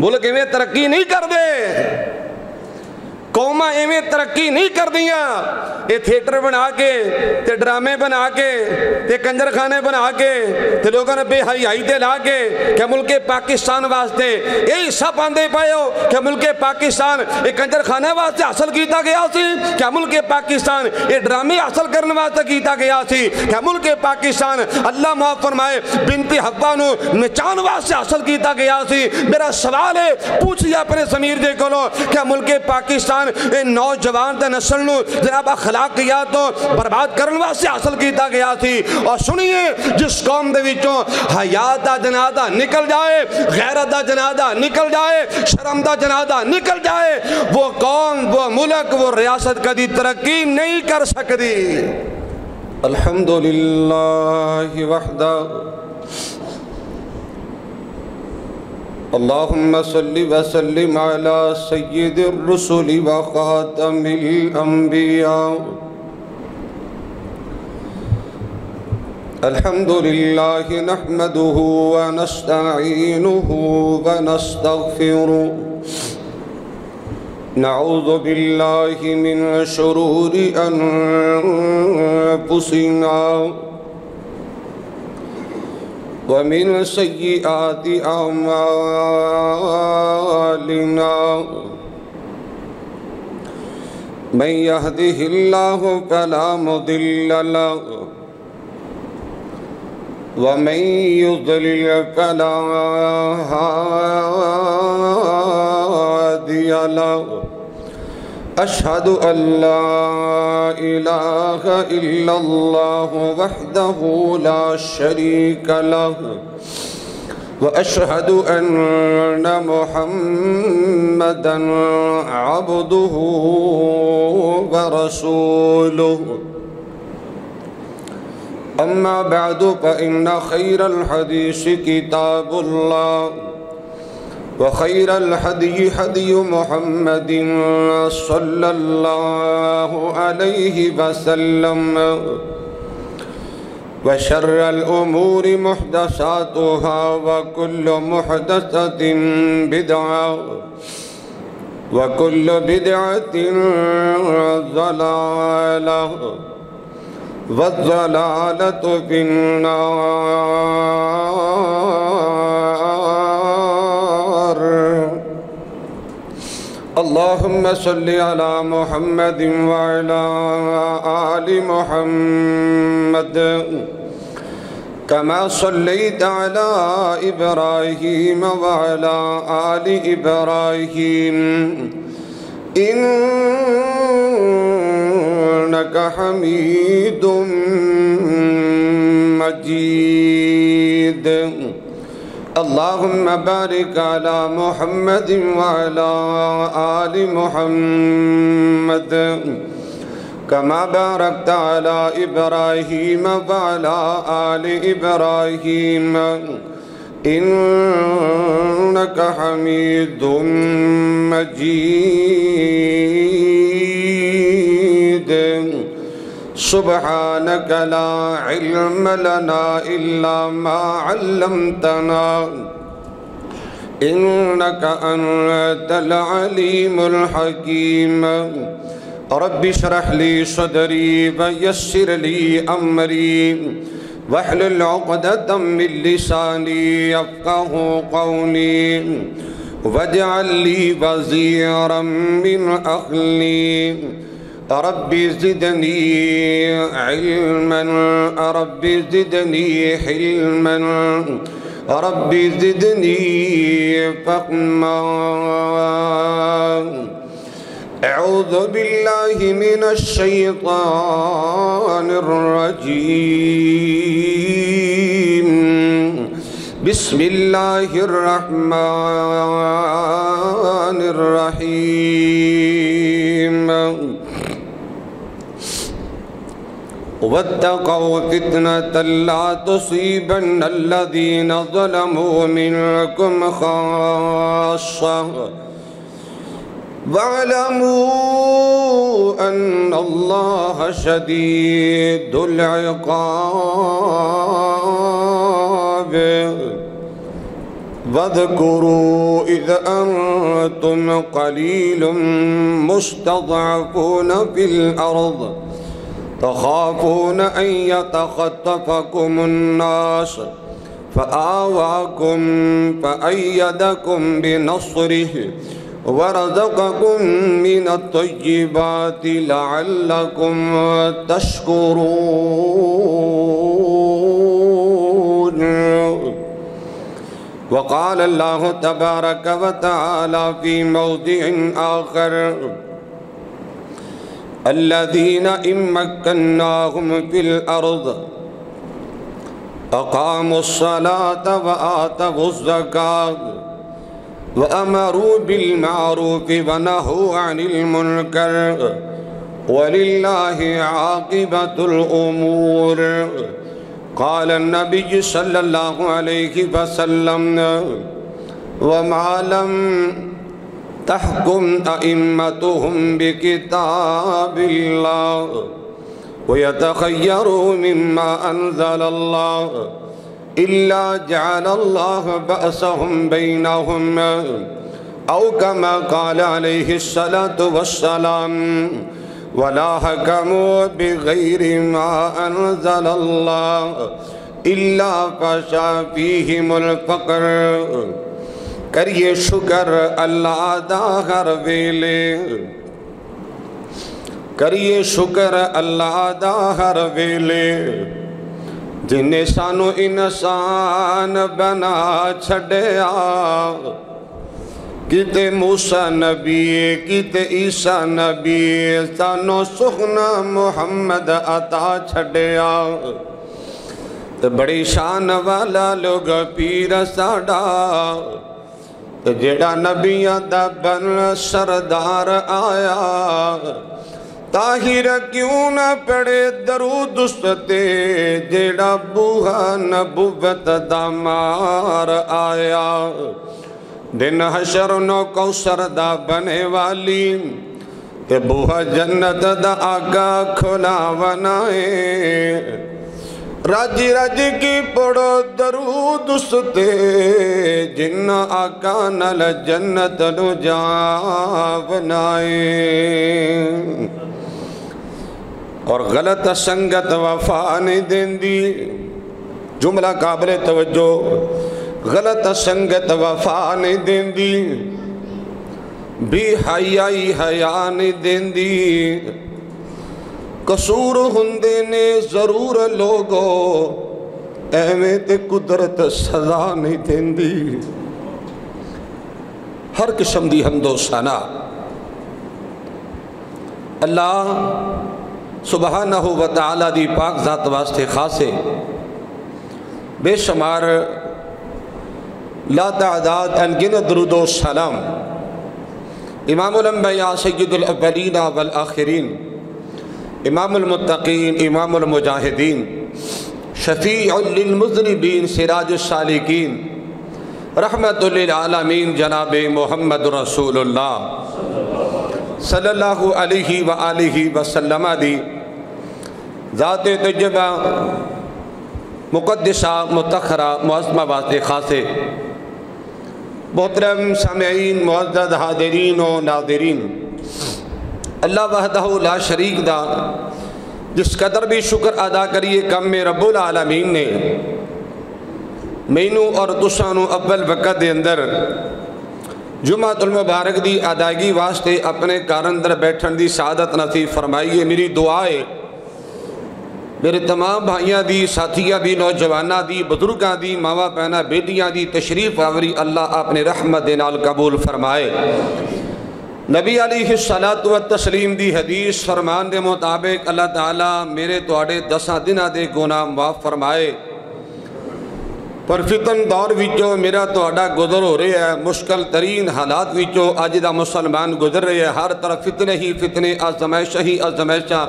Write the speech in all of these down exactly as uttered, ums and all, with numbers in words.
ملک ایویں ترقی نہیں کر دے، قوماں ایویں ترقی نہیں کر دیاں، یہ تھیٹر بنا کے تے ڈرامے بنا کے تے کنجر خانے بنا کے تے لوگوں نے بے حیائی تے لا کے کہ ملک پاکستان واسطے یہی سب آندے پائے ہو کہ ملک پاکستان یہ کنجر خانے واسطے حاصل کیتا گیا سی، کہ ملک پاکستان یہ ڈرامے حاصل کرنے واسطے کیتا گیا سی، کہ ملک پاکستان اللہ معاف فرمائے بنت حوا نو نچان واسطے حاصل کیتا گیا سی۔ میرا سوال ہے پوچھئے اپنے ضمیر دے کولو کہ ملک پاکستان نوجوان تے نسل نو جناب اخلاقیات تو برباد کرن واسطے حاصل کیتا گیا سی۔ اور سنیے جس قوم دے وچوں حیا دا جنازہ نکل جائے، غیرت دا جنازہ نکل جائے، شرم دا جنازہ نکل جائے، وہ قوم، وہ ملک، وہ ریاست کبھی ترقی نہیں کر سکتی۔ الحمدللہ وحدہ اللہم صلی وسلم علی سید الرسل وخاتم الانبیاء الحمدللہ نحمده ونستعینه ونستغفره نعوذ باللہ من شرور انفسنا ومن سیئات اعمالنا من يهده الله فلا مضل له ومن يضلل فلا هادي له أشهد أن لا إله إلا الله وحده لا شريك له وأشهد أن محمدًا عبده ورسوله أما بعد فإن خير الحديث كتاب الله وخير الهدي هدي محمد صلى الله عليه وسلم وشر الأمور محدثاتها وكل محدثة بدعة وكل بدعة ضلالة والضلالة في النار اللهم صل على محمد وعلى آل محمد كما صليت على إبراهيم وعلى آل إبراهيم إنك حميد مجيد اللهم بارك على محمد وعلى آل محمد كما باركت على إبراهيم وعلى آل إبراهيم إنك حميد مجيد سبحانك لا علم لنا إلا ما علمتنا إنك أنت العليم الحكيم رب اشرح لي صدري ويسر لي أمري واحلل عقدة من لساني يفقه قولي واجعل لي وزيرا من أهلي رب زدني علما رب زدني حلما رب زدني فهما أعوذ بالله من الشيطان الرجيم بسم الله الرحمن الرحيم واتقوا فتنة لا تصيبن الذين ظلموا منكم خاصة واعلموا أن الله شديد العقاب واذكروا إذ أنتم قليل مستضعفون في الأرض تخافون أن يتخطفكم الناس فآواكم فأيدكم بنصره ورزقكم من الطيبات لعلكم تشكرون. وقال الله تبارك وتعالى في موضع آخر الذين إن مكناهم في الأرض أقاموا الصلاة وآتوا الزكاة وأمروا بالمعروف ونهوا عن المنكر ولله عاقبة الأمور. قال النبي صلى الله عليه وسلم وما لم تحكم أئمتهم بكتاب الله ويتخيروا مما أنزل الله إلا جعل الله بأسهم بينهم أو كما قال عليه الصلاة والسلام ولا حكموا بغير ما أنزل الله إلا فشا فيهم الفقر. کریے شکر اللہ دا ہر ویلے، کریے شکر اللہ دا ہر ویلے، جنہیں سانو انسان بنا چھڑیا، کتے موسیٰ نبی کتے عیسیٰ نبی سانو سخنا محمد عطا چھڑیا. بڑی شان والا لوگ پیر ساڑا جیڑا نبیاں دا بن سردار آیا، طاہر کیوں نہ پڑے درود اس تے جیڑا بوہا نبوت دا مار آیا. دن حشر نو کوثر دا بنے والی تے بوہا جنت دا آگا کھلا ونائے. رج رج کی پڑھو درود اس تے جن آقا نل جنت نو جاونائے. اور غلط سنگت وفا نہیں دین دی، جملہ قابل توجہ، غلط سنگت وفا نہیں دین دی، بے حیائی حیا نہیں دین دی. قصور ہندے نے ضرور لوگو ایویں تے قدرت سزا نہیں دین دی. ہر قسم دی حمد و ثنا اللہ سبحانہ و تعالی دی پاک ذات واسطے خاصے بے شمار لا تعداد انگنت درود و سلام امام الانبیاء سید الاولین والآخرین، امام المتقین، امام المجاہدین، شفیع للمذنبین، سراج السالکین، رحمت للعالمین جناب محمد رسول اللہ صلی اللہ علیہ وآلہ وسلم دی ذات طیبہ مقدسہ متخرہ معظمہ واسطے خاصے. محترم سامعین، معزز حاضرین و ناظرین، اللہ وحدہ لا شریک دا جس قدر بھی شکر ادا کریے کم میں رب العالمین نے مینوں اور تسانوں اول وقت دے اندر جمعہ المبارک دی ادائیگی واسطے اپنے کارندر بیٹھن دی سعادت نصیب فرمائیے. میری دعائے میرے تمام بھائیاں دی، ساتھیاں دی، نوجوانہ دی، بزرگاں دی، ماوا پہنا بیٹیاں دی تشریف آوری اللہ اپنے رحمت نال قبول فرمائے. نبی علیہ الصلاۃ والتسلیم دی حدیث فرمان دے مطابق اللہ تعالیٰ میرے توڑے دساں دنہ دے گناہ معاف فرمائے. پر فتن دور وچوں میرا توڑا گزر ہو رہے ہے، مشکل ترین حالات وچوں آج دا مسلمان گزر رہے ہیں. ہر طرف فتنے ہی فتنے، آزمائش ہی آزمائشاں،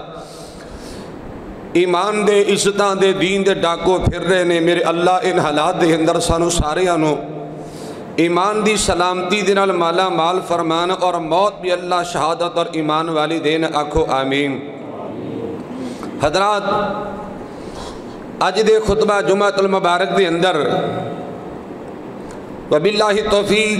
ایمان دے عزتاں دے دین دے ڈاکو پھر رہے نے. میرے اللہ ان حالات دے اندر سانو سارے آنو ایمان دی سلامتی دنال مالا مال فرمان اور موت بھی اللہ شہادت اور ایمان والی دین آکھو آمین. حضرات، آج دے خطبہ جمعہ المبارک دے اندر وباللہ توفیق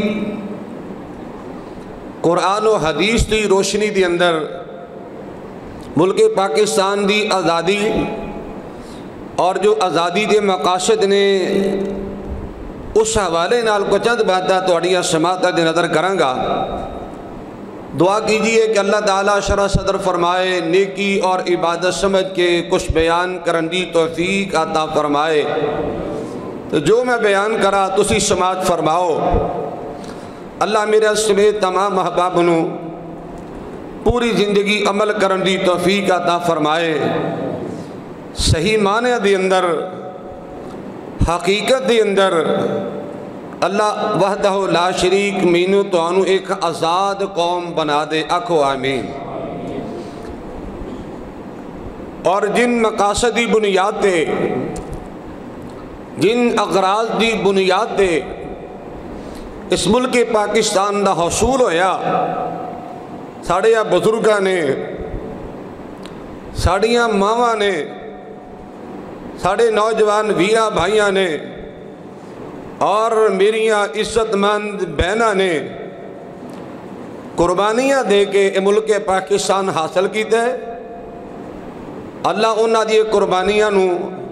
قرآن و حدیث دی روشنی دی اندر ملک پاکستان دی آزادی اور جو آزادی دے مقاصد نے اس حوالے نال کو چند باتاں تہاڈیاں سماعتاں دے نظر کراں گا۔ دعا کیجئے کہ اللہ تعالیٰ شرح صدر فرمائے، نیکی اور عبادت سمجھ کے کچھ بیان کرن دی توفیق عطا فرمائے۔ تو جو میں بیان کرا تسی سماعت فرماؤ۔ اللہ میرے سمیت تمام احباب نو پوری زندگی عمل کرن دی توفیق عطا فرمائے، صحیح معنی دی اندر حقیقت دی اندر اللہ وحدہ لا شریک مینو تو آنو ایک آزاد قوم بنا دے، آکھو آمین۔ اور جن مقاصد دی بنیاد دے، جن اغراض دی بنیاد دے اس ملک پاکستان دا حصول ہویا، ساڑھیا بزرگاں نے، ساڑھیاں ماواں نے، ساڑھے نوجوان ویرہ بھائیاں نے اور میریاں عزت مند بہناں نے قربانیاں دے کے ملک پاکستان حاصل کیتے۔ اللہ انہاں دی قربانیاں نو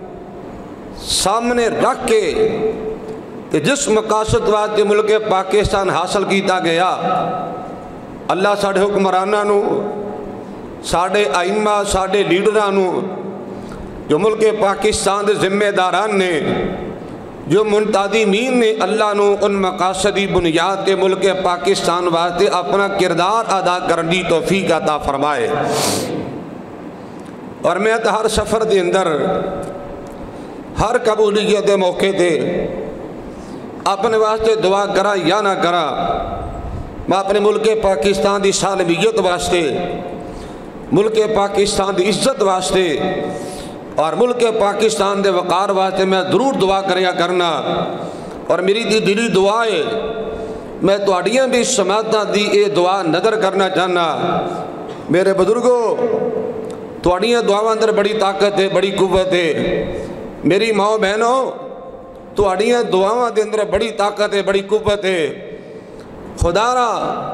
سامنے رکھ کے کہ جس مقاصد واسطے ملک پاکستان حاصل کیتا گیا، اللہ ساڑھے حکمراناں نو، ساڑھے ائمہ، ساڑھے لیڈراں نو، جو ملک پاکستان دے ذمہ داران نے، جو منتظمین نے، اللہ نو ان مقاصدی بنیاد کے ملک پاکستان واسطے اپنا کردار ادا کرنی توفیق عطا فرمائے۔ اور میں تو ہر سفر دے اندر، ہر قبولیت دے موقع دے اپنے واسطے دعا کرا یا نہ کرا، میں اپنے ملک پاکستان دی سالمیت واسطے، ملک پاکستان دی عزت واسطے اور ملک پاکستان دے وقار واسطے میں ضرور دعا کریا کرنا۔ اور میری دی دلی دعا ہے، میں تہاڈیاں بھی سماعتاں دی اے دعا نظر کرنا چاہنا۔ میرے بزرگوں، تہاڈیاں دعاواں اندر بڑی طاقت ہے، بڑی قوت ہے۔ میری ماں بہنوں، تہاڈیاں دعاواں دے اندر بڑی طاقت ہے، بڑی قوت ہے۔ خدا را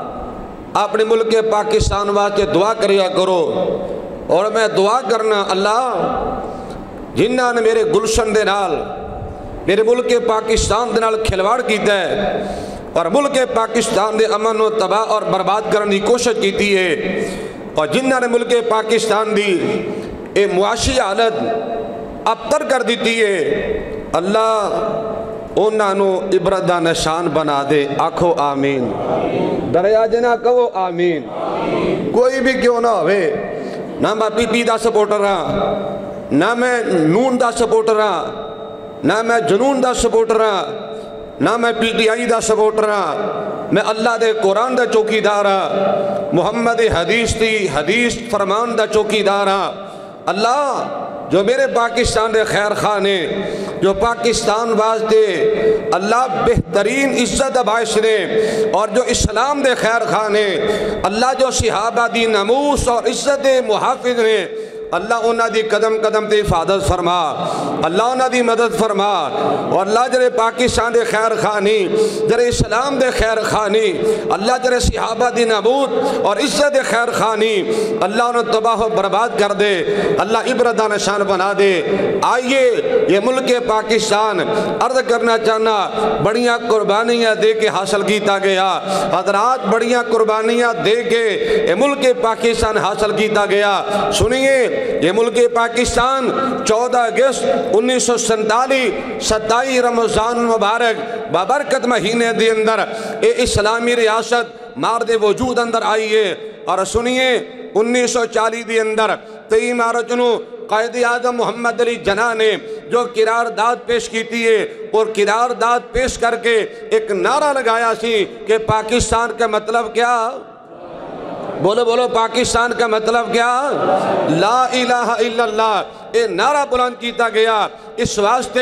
اپنے ملک پاکستان واسطے دعا کریا کرو۔ اور میں دعا کرنا، اللہ جنہاں نے میرے گلشن دے نال، میرے ملک پاکستان دے نال کھلواڑ کیتا ہے اور ملک پاکستان دے امن و تباہ اور برباد کرنے کی کوشش کیتی ہے، اور جنہاں نے ملک پاکستان دی اے معاشی حالت ابتر کر دیتی ہے، اللہ انہاں نو عبرت دا نشان بنا دے، آکھو آمین۔ دریا جنا کہو آمین۔ کوئی بھی کیوں نہ ہوئے، نہ میں پی پی دا سپورٹر ہاں، نہ میں نون دا سپورٹر ہاں، نہ میں جنون دا سپورٹر ہاں، نہ میں P T I the supporter ہاں، میں اللہ دے قرآن دا چوکی دار ہاں، محمد حدیث دی حدیث فرمان دا چوکی دار ہاں۔ اللہ جو میرے پاکستان دے خیر خواہ نے، جو پاکستان واسطے اللہ بہترین عزت باعث نے، اور جو اسلام دے خیر خواہ نے، اللہ جو صحابہ دی ناموس اور عزت محافظ نے، اللہ انہاں دی قدم قدم تے حفاظت فرما، اللہ انہاں دی مدد فرما، اور اللہ جرے پاکستان دے خیر خانی، جرے اسلام دے خیر خانی، اللہ جرے صحابہ دی ناموس اور عزت دے خیر خانی، اللہ انہوں تباہ و برباد کر دے، اللہ عبرت دا نشان بنا دے۔ آئیے یہ ملک پاکستان عرض کرنا چاہنا، بڑیاں قربانیاں دے کے حاصل کیتا گیا، حضرات بڑیاں قربانیاں دے کے یہ ملک پاکستان حاصل کیتا گیا۔ سنیے، یہ ملک پاکستان چودہ اگست انیس سو سنتالیس ستائی رمضان مبارک بابرکت مہینے دے اندر اے اسلامی ریاست مارد وجود اندر آئی ہے۔ اور سنیے، انیس سو چالیس دے اندر تئی مارچ نو قائد اعظم محمد علی جناح نے جو قرارداد پیش کیتی ہے، اور قرارداد پیش کر کے ایک نعرہ لگایا سی کہ پاکستان کا مطلب کیا؟ بولو بولو، پاکستان کا مطلب کیا؟ لا الہ الا اللہ۔ اے نعرہ بلند کیتا گیا، اس واسطے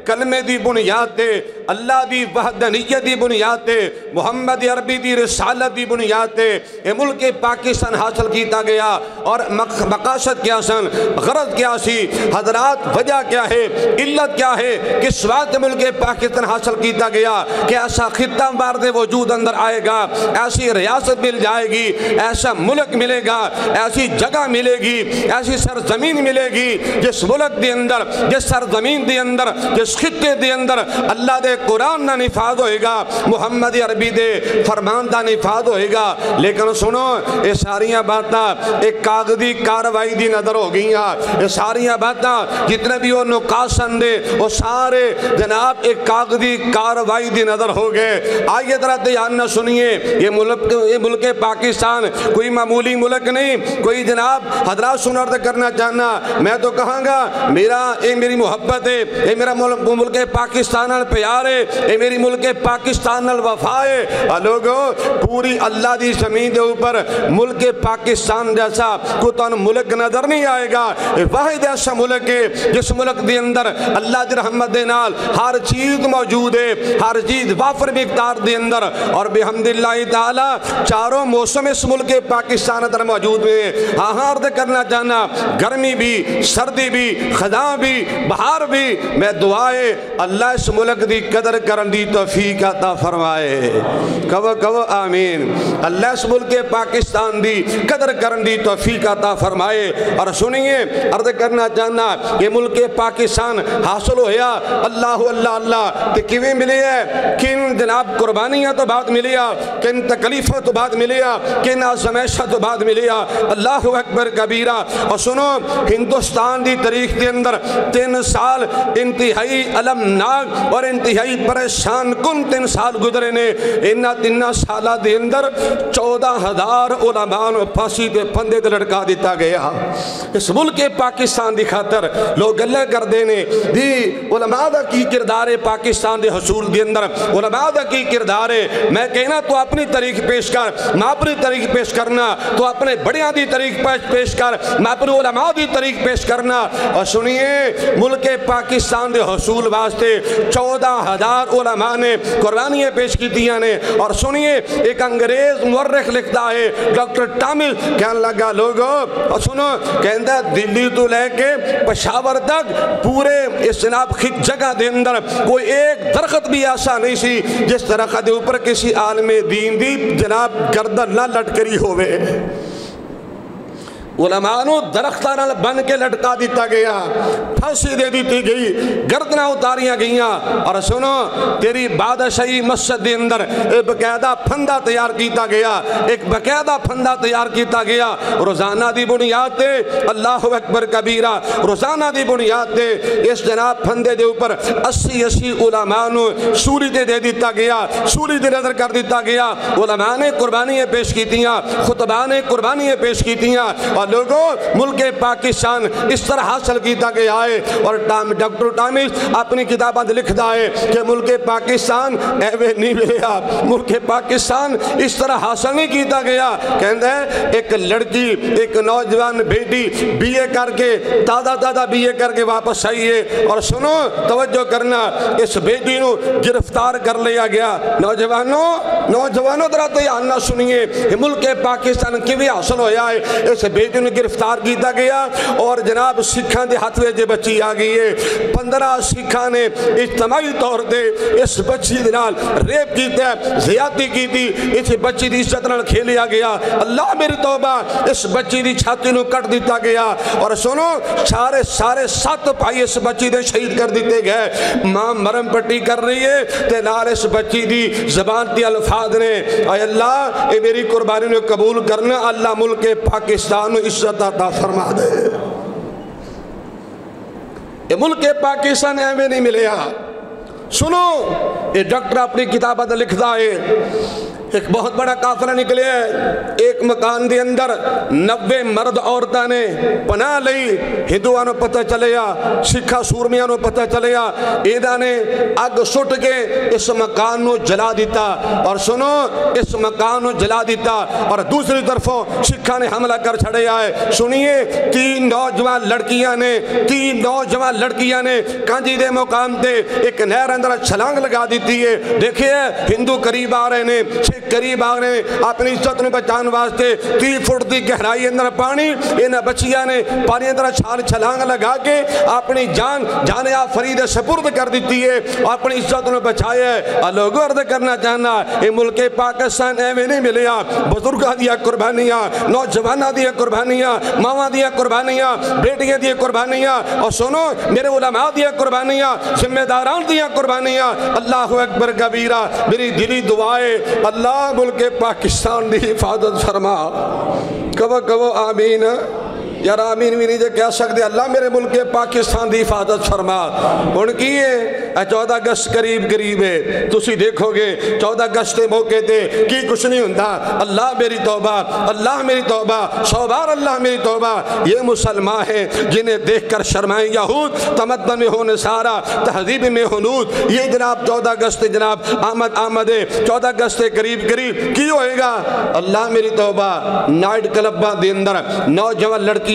کلمے دی بنیاد تے، اللہ دی وحدانیت دی بنیاد تے، محمد عربی دی رسالت دی بنیاد تے اے ملک پاکستان حاصل کیتا گیا۔ اور مقاصد کیا سن، غرض کیا سی حضرات، وجہ کیا ہے، علت کیا ہے، کس وقت ملک پاکستان حاصل کیتا گیا کہ ایسا خطہ مارد وجود اندر آئے گا، ایسی ریاست مل جائے گی، ایسا ملک ملے گا، ایسی جگہ ملے گی، ایسی سرزمین ملے گی جس ملک دے اندر، جس سرزمین دے اندر، جس خطے دے اندر اللہ دے قرآن نہ نفاذ ہوئے گا، محمد عربی دے فرمان دا نفاذ ہوئے گا۔ لیکن سنو یہ ساریاں باتاں ایک کاغذی کاروائی دی نظر ہو گئی ہیں، یہ ساریاں باتاں جتنے بھی وہ نکات سندے وہ سارے جناب ایک کاغذی کاروائی دی نظر ہو گئے۔ آئیے ذرا دھیان نہ سنیے، یہ ملک یہ ملک پاکستان کوئی معمولی ملک نہیں، کوئی جناب حضرات سنرد کرنا چاہنا، میں تو کہاں گا میرا اے میری محبت ہے، اے میرا ملک پاکستان نال پیار ہے، اے میری ملک پاکستان نال وفا ہے۔ لوگو پوری اللہ دی زمین دے اوپر ملک پاکستان جیسا کوئی تن ملک نظر نہیں آئے گا۔ واحد ایسا ملک ہے جس ملک دے اندر اللہ دی رحمت دے نال ہر چیز موجود ہے، ہر چیز وافر مقدار دے اندر، اور بحمد اللہ تعالی چاروں موسم اس ملک پاکستان اندر موجود ہیں۔ ہاں ہاں عرض کرنا چاہنا، گرمی بھی، سردی بھی، خزاں بھی، بہار بھی، میں دعائے اللہ اس ملک دی قدر کرن دی توفیق عطا فرمائے۔ کہو کہو آمین۔ اللہ اس ملک پاکستان دی قدر کرن دی توفیق عطا فرمائے۔ اور سنیے عرض کرنا چاہنا، یہ ملک پاکستان حاصل ہویا اللہ اللہ اللہ تے کیویں ملی ہے، کن جناب قربانیاں تو بعد ملیا، کن تکلیفوں تو بعد ملیا، کن آزمائشوں تو بعد ملیا۔ اللہ اکبر کبیرہ۔ اور سنو ہندوستان دی تاریخ دے اندر تین سال انتہائی المناک اور انتہائی پریشان کن تین سال گزرے نے۔ انہاں تین سالہ دے اندر چودہ ہزار علماء نو پھانسی دے پھندے تے لٹکا دیتا گیا۔ اس ملک پاکستان دی خاطر لوگ گلے کر دینے دی علماء دا کی کردار ہے پاکستان دے حصول دے اندر، علماء دا کی کردار ہے۔ میں کہنا تو اپنی تاریخ پیش کر، میں اپنی تاریخ پیش کرنا، تو اپنے بڑیاں دی تاریخ پیش کر، میں اپنی علماء دی تاریخ پیش کرنا۔ اور سنیے ملک پاکستان دے حصول واسطے چودہ ہزار علماء نے قربانیاں پیش کی دیا نے۔ اور سنیے ایک انگریز مورخ لکھتا ہے، ڈاکٹر ٹامل کہنے لگا لوگو، اور سنو کہندہ دلی تو لے کے پشاور تک پورے اس جناب خط جگہ دے اندر کوئی ایک درخت بھی ایسا نہیں سی جس درخت دے اوپر کسی عالم دین دی جناب گردن نہ لٹکری ہوئے۔ علماء نو درختاں نال بن کے لٹکا دیتا گیا، پھانسی دے دیتی گئی، گردناں اتاریاں گئیاں۔ اور سنو تیری بادشاہی مسجد دے اندر ایک باقاعدہ پھندا تیار کیتا گیا، ایک باقاعدہ پھندا تیار کیتا گیا، روزانہ دی بنیاد تے اللہ اکبر کبیرہ، روزانہ دی بنیاد تے اس جناب پھندے دے اوپر اسی اسی علماء نو سولی دے دے دیتا گیا، سولی دے نظر کر دیتا گیا۔ علماء نے قربانیاں پیش کیتیاں، خطباء نے قربانیاں پیش کیتیاں۔ اور لوگوں ملک پاکستان اس طرح حاصل کیتا گیا ہے۔ اور ڈاکٹر ٹامس اپنی کتابات لکھتا ہے کہ ملک پاکستان ایوے نہیں ملیا، ملک پاکستان اس طرح حاصل نہیں کیتا گیا۔ کہندہ ہے ایک لڑکی، ایک نوجوان بیٹی بی اے کر کے دادا دادا بی اے کر کے واپس آئی ہے۔ اور سنو توجہ کرنا، اس بیٹی نو گرفتار کر لیا گیا۔ نوجوانوں نوجوانوں درہ دھیان نہ سنیے، ملک پاکستان کی بھی حاصل ہویا ہے۔ اس بیٹی نو گرفتار کیتا گیا اور جناب سکھاں دے ہاتھ وچ بچی آ گئی ہے۔ پندرہ سکھاں نے اجتماعی طور تے اس بچی دے نال ریپ کیتا ہے، زیادتی کیتی، اس بچی دی عزت نال کھیلیا گیا۔ اللہ میری توبہ، اس بچی دی چھاتی نو کٹ دیتا گیا۔ اور سنو سارے سارے سات بھائی اس بچی دے شہید کر دیتے گئے۔ ماں مرم پٹی کر رہی ہے تے نال اس بچی دی زبان تے الفاظ نے، اے اللہ اے میری قربانی نے قبول کرنا، اللہ ملک پاکستان عزت عطا فرما دے۔ یہ ملک پاکستان ایویں نہیں ملیا۔ سنو یہ ڈاکٹر اپنی کتابت لکھتا ہے، ایک بہت بڑا قافلہ نکلے ایک مکان دے اندر نوے مرد عورتاں نے پناہ لئی ہندوؤں نو پتہ چلیا سکھا سورمیاں نو پتہ چلیا ایدہ نے اگ سٹ کے اس مکان نو جلا دیتا اور سنو اس مکان نو جلا دیتا اور دوسری طرفوں سکھا نے حملہ کر چھڑے آئے سنیے تین نوجوان لڑکیاں نے تین نوجوان لڑکیاں نے کانجی دے مقام دے ایک نہر اندر چھلانگ لگا دیتی ہے دیکھئے ہندو قریب آ رہے نے سکھ قریب آ رہے نے اپنی عزت نے بچان واسطے تی فٹ دی گہرائی اندر پانی انہ بچیاں نے پانی اندر چھال چھلانگ لگا کے اپنی جان جانے آپ فرید سپرد کر دیتی ہے اپنی عزت نے بچائے ہے لوگوں عرض کرنا چاہنا یہ ملک پاکستان ایویں نہیں ملیا بزرگاں دیا قربانیاں نوجوانہ دیا قربانیاں ماواں دیا قربانیاں بیٹیاں دیا قربانیاں اور سنو میرے علماء دیا قربانیاں ذمہ داران دیا قربانیاں اللہ اکبر کبیرہ میری دلی دعائے اللہ ملک پاکستان دی حفاظت فرما کبھو کبھو آمین یار آمین بھی نہیں جے کہہ سکتے اللہ میرے ملک پاکستان دی حفاظت فرما ان کی ہے چودہ اگست قریب قریب ہے تسی دیکھو گے چودہ اگست موقع تے کی کچھ نہیں ہوندہ اللہ میری توبہ اللہ میری توبہ سو بار اللہ میری توبہ یہ مسلمان ہیں جنہیں دیکھ کر شرمائیں یہود تمدن میں ہونے سارا تہذیب میں ہنود یہ جناب چودہ اگست جناب آمد آمد ہے چودہ اگست قریب قریب کی ہوئے گا اللہ میری توبہ نائٹ کلبہ دے اندر نوجوان لڑکی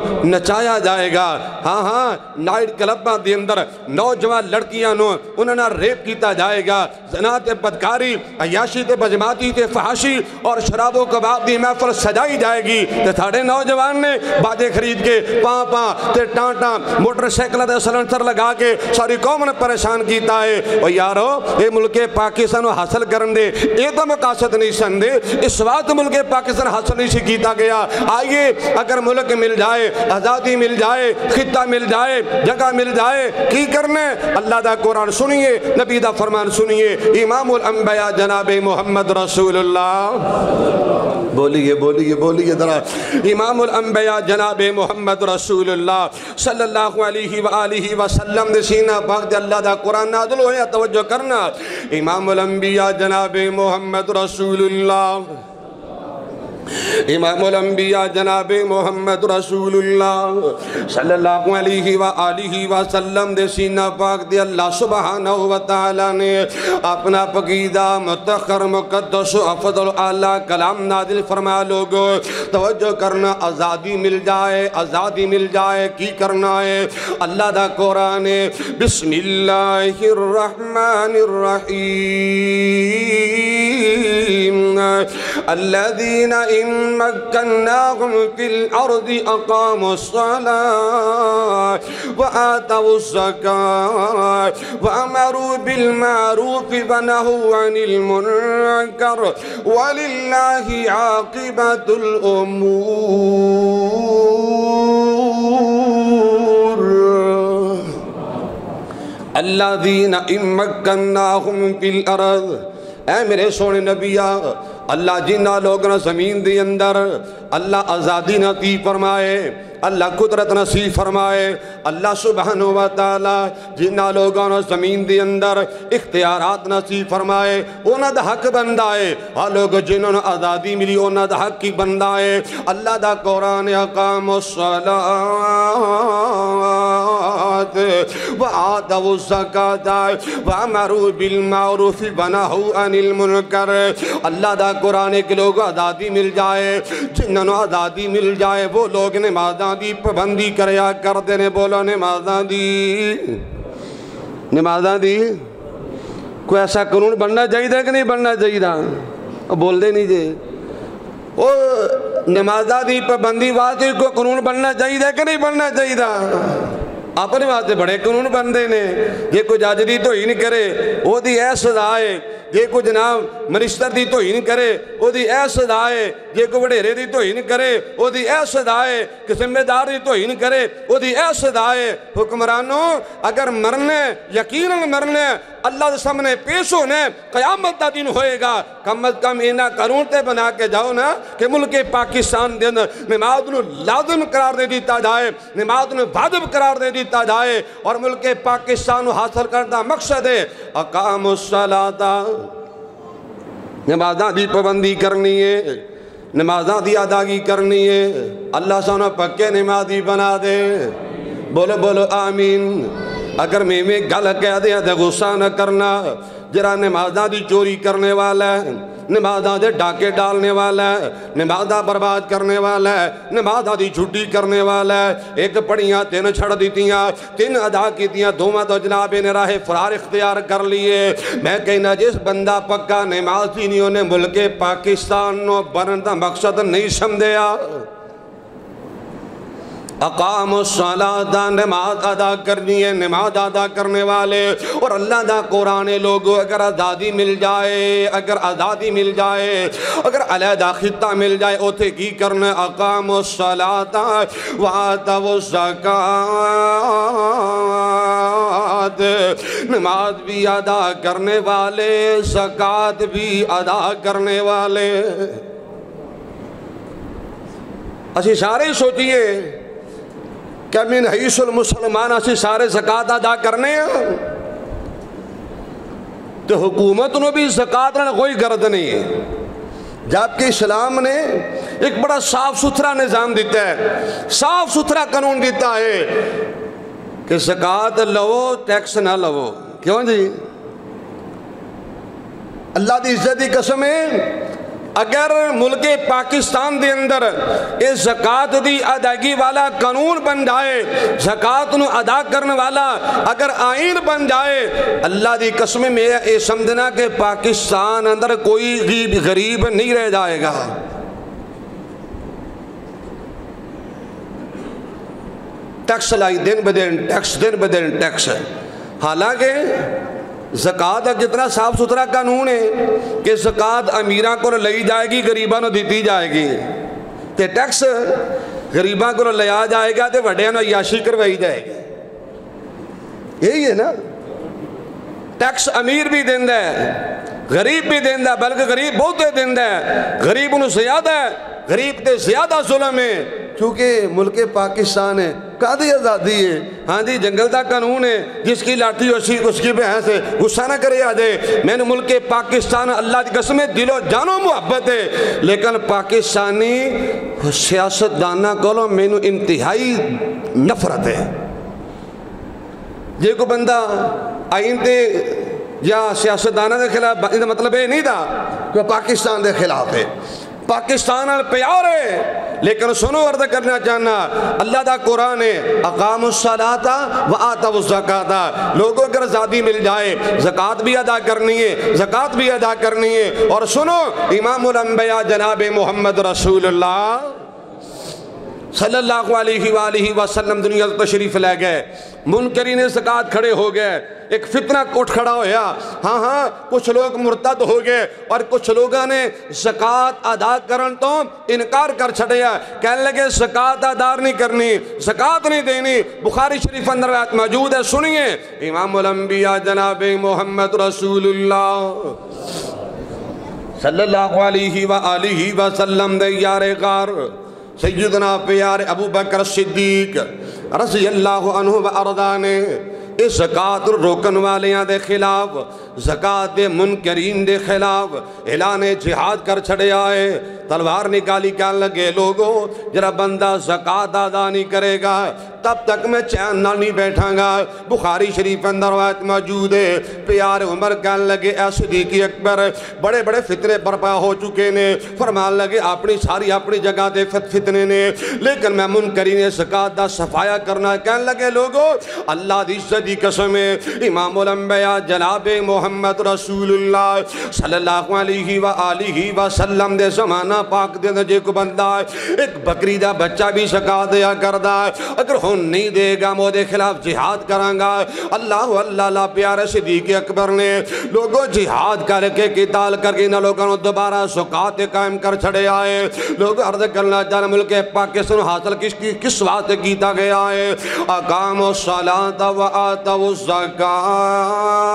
نچایا جائے گا ہاں ہاں نائٹ کلبہ دے اندر نوجوان لڑکیاں نو انہوں نے ریپ کیتا جائے گا زنات بدکاری عیاشی تے بجماتی تے فحاشی اور شراب و کباب دی محفل سجائی جائے گی تے تھاڑے نوجوان نے باجے خرید کے پاں پاں تے ٹانٹاں موٹر سیکلہ تے سلنسر لگا کے ساری قوم نے پریشان کیتا ہے اور یارو اے ملک پاکستان حاصل کرن دے اے تو مقاصد نہیں سن دے اس وقت ملک پاکستان حاصل نہیں سے کیتا گیا آئیے اگر ملک مل جائے آزادی مل جائے خطہ مل جائے جگہ مل جائے کی کرنے اللہ دا قرآن سنیے نبی دا فرمان سنیے امام الانبیاء جناب محمد رسول اللہ بولیے بولیے بولیے درہ امام الانبیاء جناب محمد رسول اللہ صلی اللہ علیہ وآلہ وسلم دے سینہ پاک دے اللہ دا قرآن نازل ہویا توجہ کرنا امام الانبیاء جناب محمد رسول اللہ امام الانبیاء جناب محمد رسول اللہ صلی اللہ علیہ وآلہ وسلم دے سینہ پاک دے اللہ سبحانہ وتعالی نے اپنا پقیدہ متخر مقدس افضل اعلیٰ کلام نازل فرما لوگو توجہ کرنا آزادی مل جائے آزادی مل جائے کی کرنا ہے اللہ دا قرآن بسم اللہ الرحمن الرحیم الذین إن مكناهم في الأرض أقاموا الصلاة وآتوا الزكاة وأمروا بالمعروف ونهوا عن المنكر ولله عاقبة الأمور الذين إن مكناهم في الأرض اے میرے سونے نبیہ اللہ جنہ لوگنا زمین دی اندر اللہ آزادی نصیب فرمائے اللہ قدرت نصیب فرمائے اللہ سبحانہ وتعالی جنہ لوگنا زمین دی اندر اختیارات نصیب فرمائے انہاں دا حق بندائے ہاں لوگ جنہوں نے آزادی ملی انہاں دا حق کی بندائے اللہ دا قرآن اقام الصلاة وآتوا الزکاة وامروا بالمعروف ونہوا عن المنکر اللہ دا قرآن کے لوگ آزادی مل جائے جنہوں نے آزادی مل جائے وہ لوگ نمازاں دی پابندی کریا کر دینے بولو نمازاں دی نمازاں دی کوئی ایسا قانون بننا چاہیے کہ نہیں بننا چاہیے بول دے نہیں جے او نمازاں دی پابندی واسطے کوئی قانون بننا چاہیے کہ نہیں بننا چاہیے اپنے واسطے بڑے قانون بندے نے یہ کوئی جاجدی تو ہی نہیں کرے وہ دی اے سزا ہے یہ کوئی جناب منسٹر دی تو ہی نہیں کرے وہ دی اے سزا ہے یہ کوئی وڈیرے دی تو ہی نہیں کرے وہ دی اے سزا ہے کہ ذمہ دار دی تو ہی نہیں کرے وہ دی اے سزا ہے حکمرانوں اگر مرنے یقیناً مرنے اللہ دے سامنے پیش ہونے قیامت دا دن ہوئے گا کم از کم اینا قانون تے بنا کے جاؤ نا کہ ملک پاکستان دے اندر نماز نو لازم قرار دے دیتا جائے نماز نو واجب قرار دے دیتا جائے اور ملک پاکستان حاصل کرنا مقصد ہے اقام الصلاۃ نمازاں دی پابندی کرنی ہے، نمازاں دی ادائیگی کرنی ہے۔ اللہ سونا پکے نمازی بنا دے، بولو بولو آمین۔ اگر میں میں گل کہہ دیا تو غصہ نہ کرنا۔ جرا نمازاں دی چوری کرنے والا ہے، نمازاں دے ڈاکے ڈالنے والا ہے، نمازاں برباد کرنے والا ہے، نمازاں دی چھٹی کرنے والا ہے، ایک پڑھیاں تین چھڑ دیتیاں، تین ادا کیتیاں، دوواں تو جناب نے راہ فرار اختیار کر لیے۔ میں کہنا جس بندہ پکا نمازی نہیں انہیں ملک پاکستان نو بنن دا مقصد نہیں سمجھیا۔ اقام الصلاۃ، نماز ادا کرنی ہے، نماز ادا کرنے والے اور اللہ دا قرآن لوگوں اگر آزادی مل جائے، اگر آزادی مل جائے، اگر علیحدہ خطہ مل جائے، اوتے کی کرنا؟ اقام الصلاۃ وآتوا الزکوٰۃ، نماز بھی ادا کرنے والے، زکوٰۃ بھی ادا کرنے والے۔ اسی سارے سوچئے کہ من حیث المسلمان اسی سارے زکاة ادا کرنے ہیں، تو حکومت نے بھی زکاة نے کوئی غرض نہیں ہے، جبکہ اسلام نے ایک بڑا صاف ستھرا نظام دیتا ہے، صاف ستھرا قانون دیتا ہے کہ زکاة لو ٹیکس نہ لو۔ کیوں جی؟ اللہ دی عزت دی قسم ہے، اگر ملک پاکستان دے اندر اس زکاة دی ادائیگی والا قانون بن جائے، زکاة نو ادا کرنے والا اگر آئین بن جائے، اللہ دی قسم میں یہ سمجھنا کہ پاکستان اندر کوئی غریب نہیں رہ جائے گا۔ ٹیکس لائی دن بدن ٹیکس، دن بدن ٹیکس، حالانکہ زکاة جتنا صاف ستھرا قانون ہے کہ زکاة امیران کو لئی جائے گی، غریباں کو دیتی جائے گی، تے ٹیکس غریباں کو لیا جائے گا تے وڈیاں نو عیاشی کروائی جائے گی۔ یہی ہے نا، ٹیکس امیر بھی دیندہ ہے، غریب بھی دیندہ ہے، بلکہ غریب بہت دیندہ ہے، غریب انہوں زیادہ ہے، غریب تے زیادہ ظلم ہے، چونکہ ملک پاکستان ہے، قادی آزادی ہے، ہاں جی جنگل دا قانون ہے، جس کی لاٹھی اسی اس کی بحث ہے، غصہ نہ کرے آجے۔ میں نے ملک پاکستان اللہ کی قسم دل و جانو محبت ہے، لیکن پاکستانی سیاست دانا کولوں میں نے انتہائی نفرت ہے۔ یہ کو بندہ آئین تے یا سیاست دانا دے خلاف، اس مطلب یہ نہیں تھا کہ پاکستان دے خلاف ہے، پاکستان پیار ہے، لیکن سنو عرض کرنا چاہنا، اللہ دا قرآن ہے اقام الصلاۃ وآتوا الزکاۃ، لوگوں اگر آزادی مل جائے زکاة بھی ادا کرنی ہے، زکاة بھی ادا کرنی ہے۔ اور سنو امام الانبیاء جناب محمد رسول اللہ صلی اللہ علیہ وآلہ وسلم دنیا تشریف لے گئے، منکرین زکاة کھڑے ہو گئے، ایک فتنہ اٹھ کھڑا ہویا، ہاں ہاں کچھ لوگ مرتد ہو گئے اور کچھ لوگوں نے زکاة ادا کرن تو انکار کر چھڑیا، کہنے لگے زکاة ادا نہیں کرنی، زکاة نہیں دینی۔ بخاری شریف اندر آیت موجود ہے، سنیے امام الانبیاء جناب محمد رسول اللہ صلی اللہ علیہ وآلہ وسلم دے یار غار سیدنا پیار ابو بکر صدیق رضی اللہ عنہ و ارضا نے اس زکاة روکن والیاں دے خلاف، زکاة دے منکرین دے خلاف اعلان جہاد کر چھڑے آئے، تلوار نکالی کہنے لگے لوگوں جرا بندہ زکاة ادا نہیں کرے گا تب تک میں چین نہ نہیں بیٹھاں گا۔ بخاری شریف اندر روایت موجود ہے، پیار عمر کہنے لگے اے صدیق اکبر بڑے بڑے فتنے برپا ہو چکے نے، فرمان لگے اپنی ساری اپنی جگہ دے فتنے نے، لیکن میں منکرین زکاة دا صفایا کرنا۔ کہنے لگے لوگوں اللہ دی عزت دی قسم ہے، امام الانبیاء جناب محمد رسول اللہ صلی اللہ علیہ وآلہ وسلم دے زمانہ پاک دے جے کو بندہ ایک بکری دا بچہ بھی زکاة دیا کردہ، اگر ہون نہیں دے گا مودے خلاف جہاد کرانگا۔ اللہ اللہ اللہ پیارے صدیق اکبر نے لوگوں جہاد کر کے قتال کر کے انہاں لوگوں دوبارہ زکاة قائم کر چھڑے آئے۔ لوگ عرض کرنا جانا ملک پاکستان حاصل کس کی کس واسطے کیتا گیا ہے؟ اقام الصلاۃ وآتوا الزکاۃ،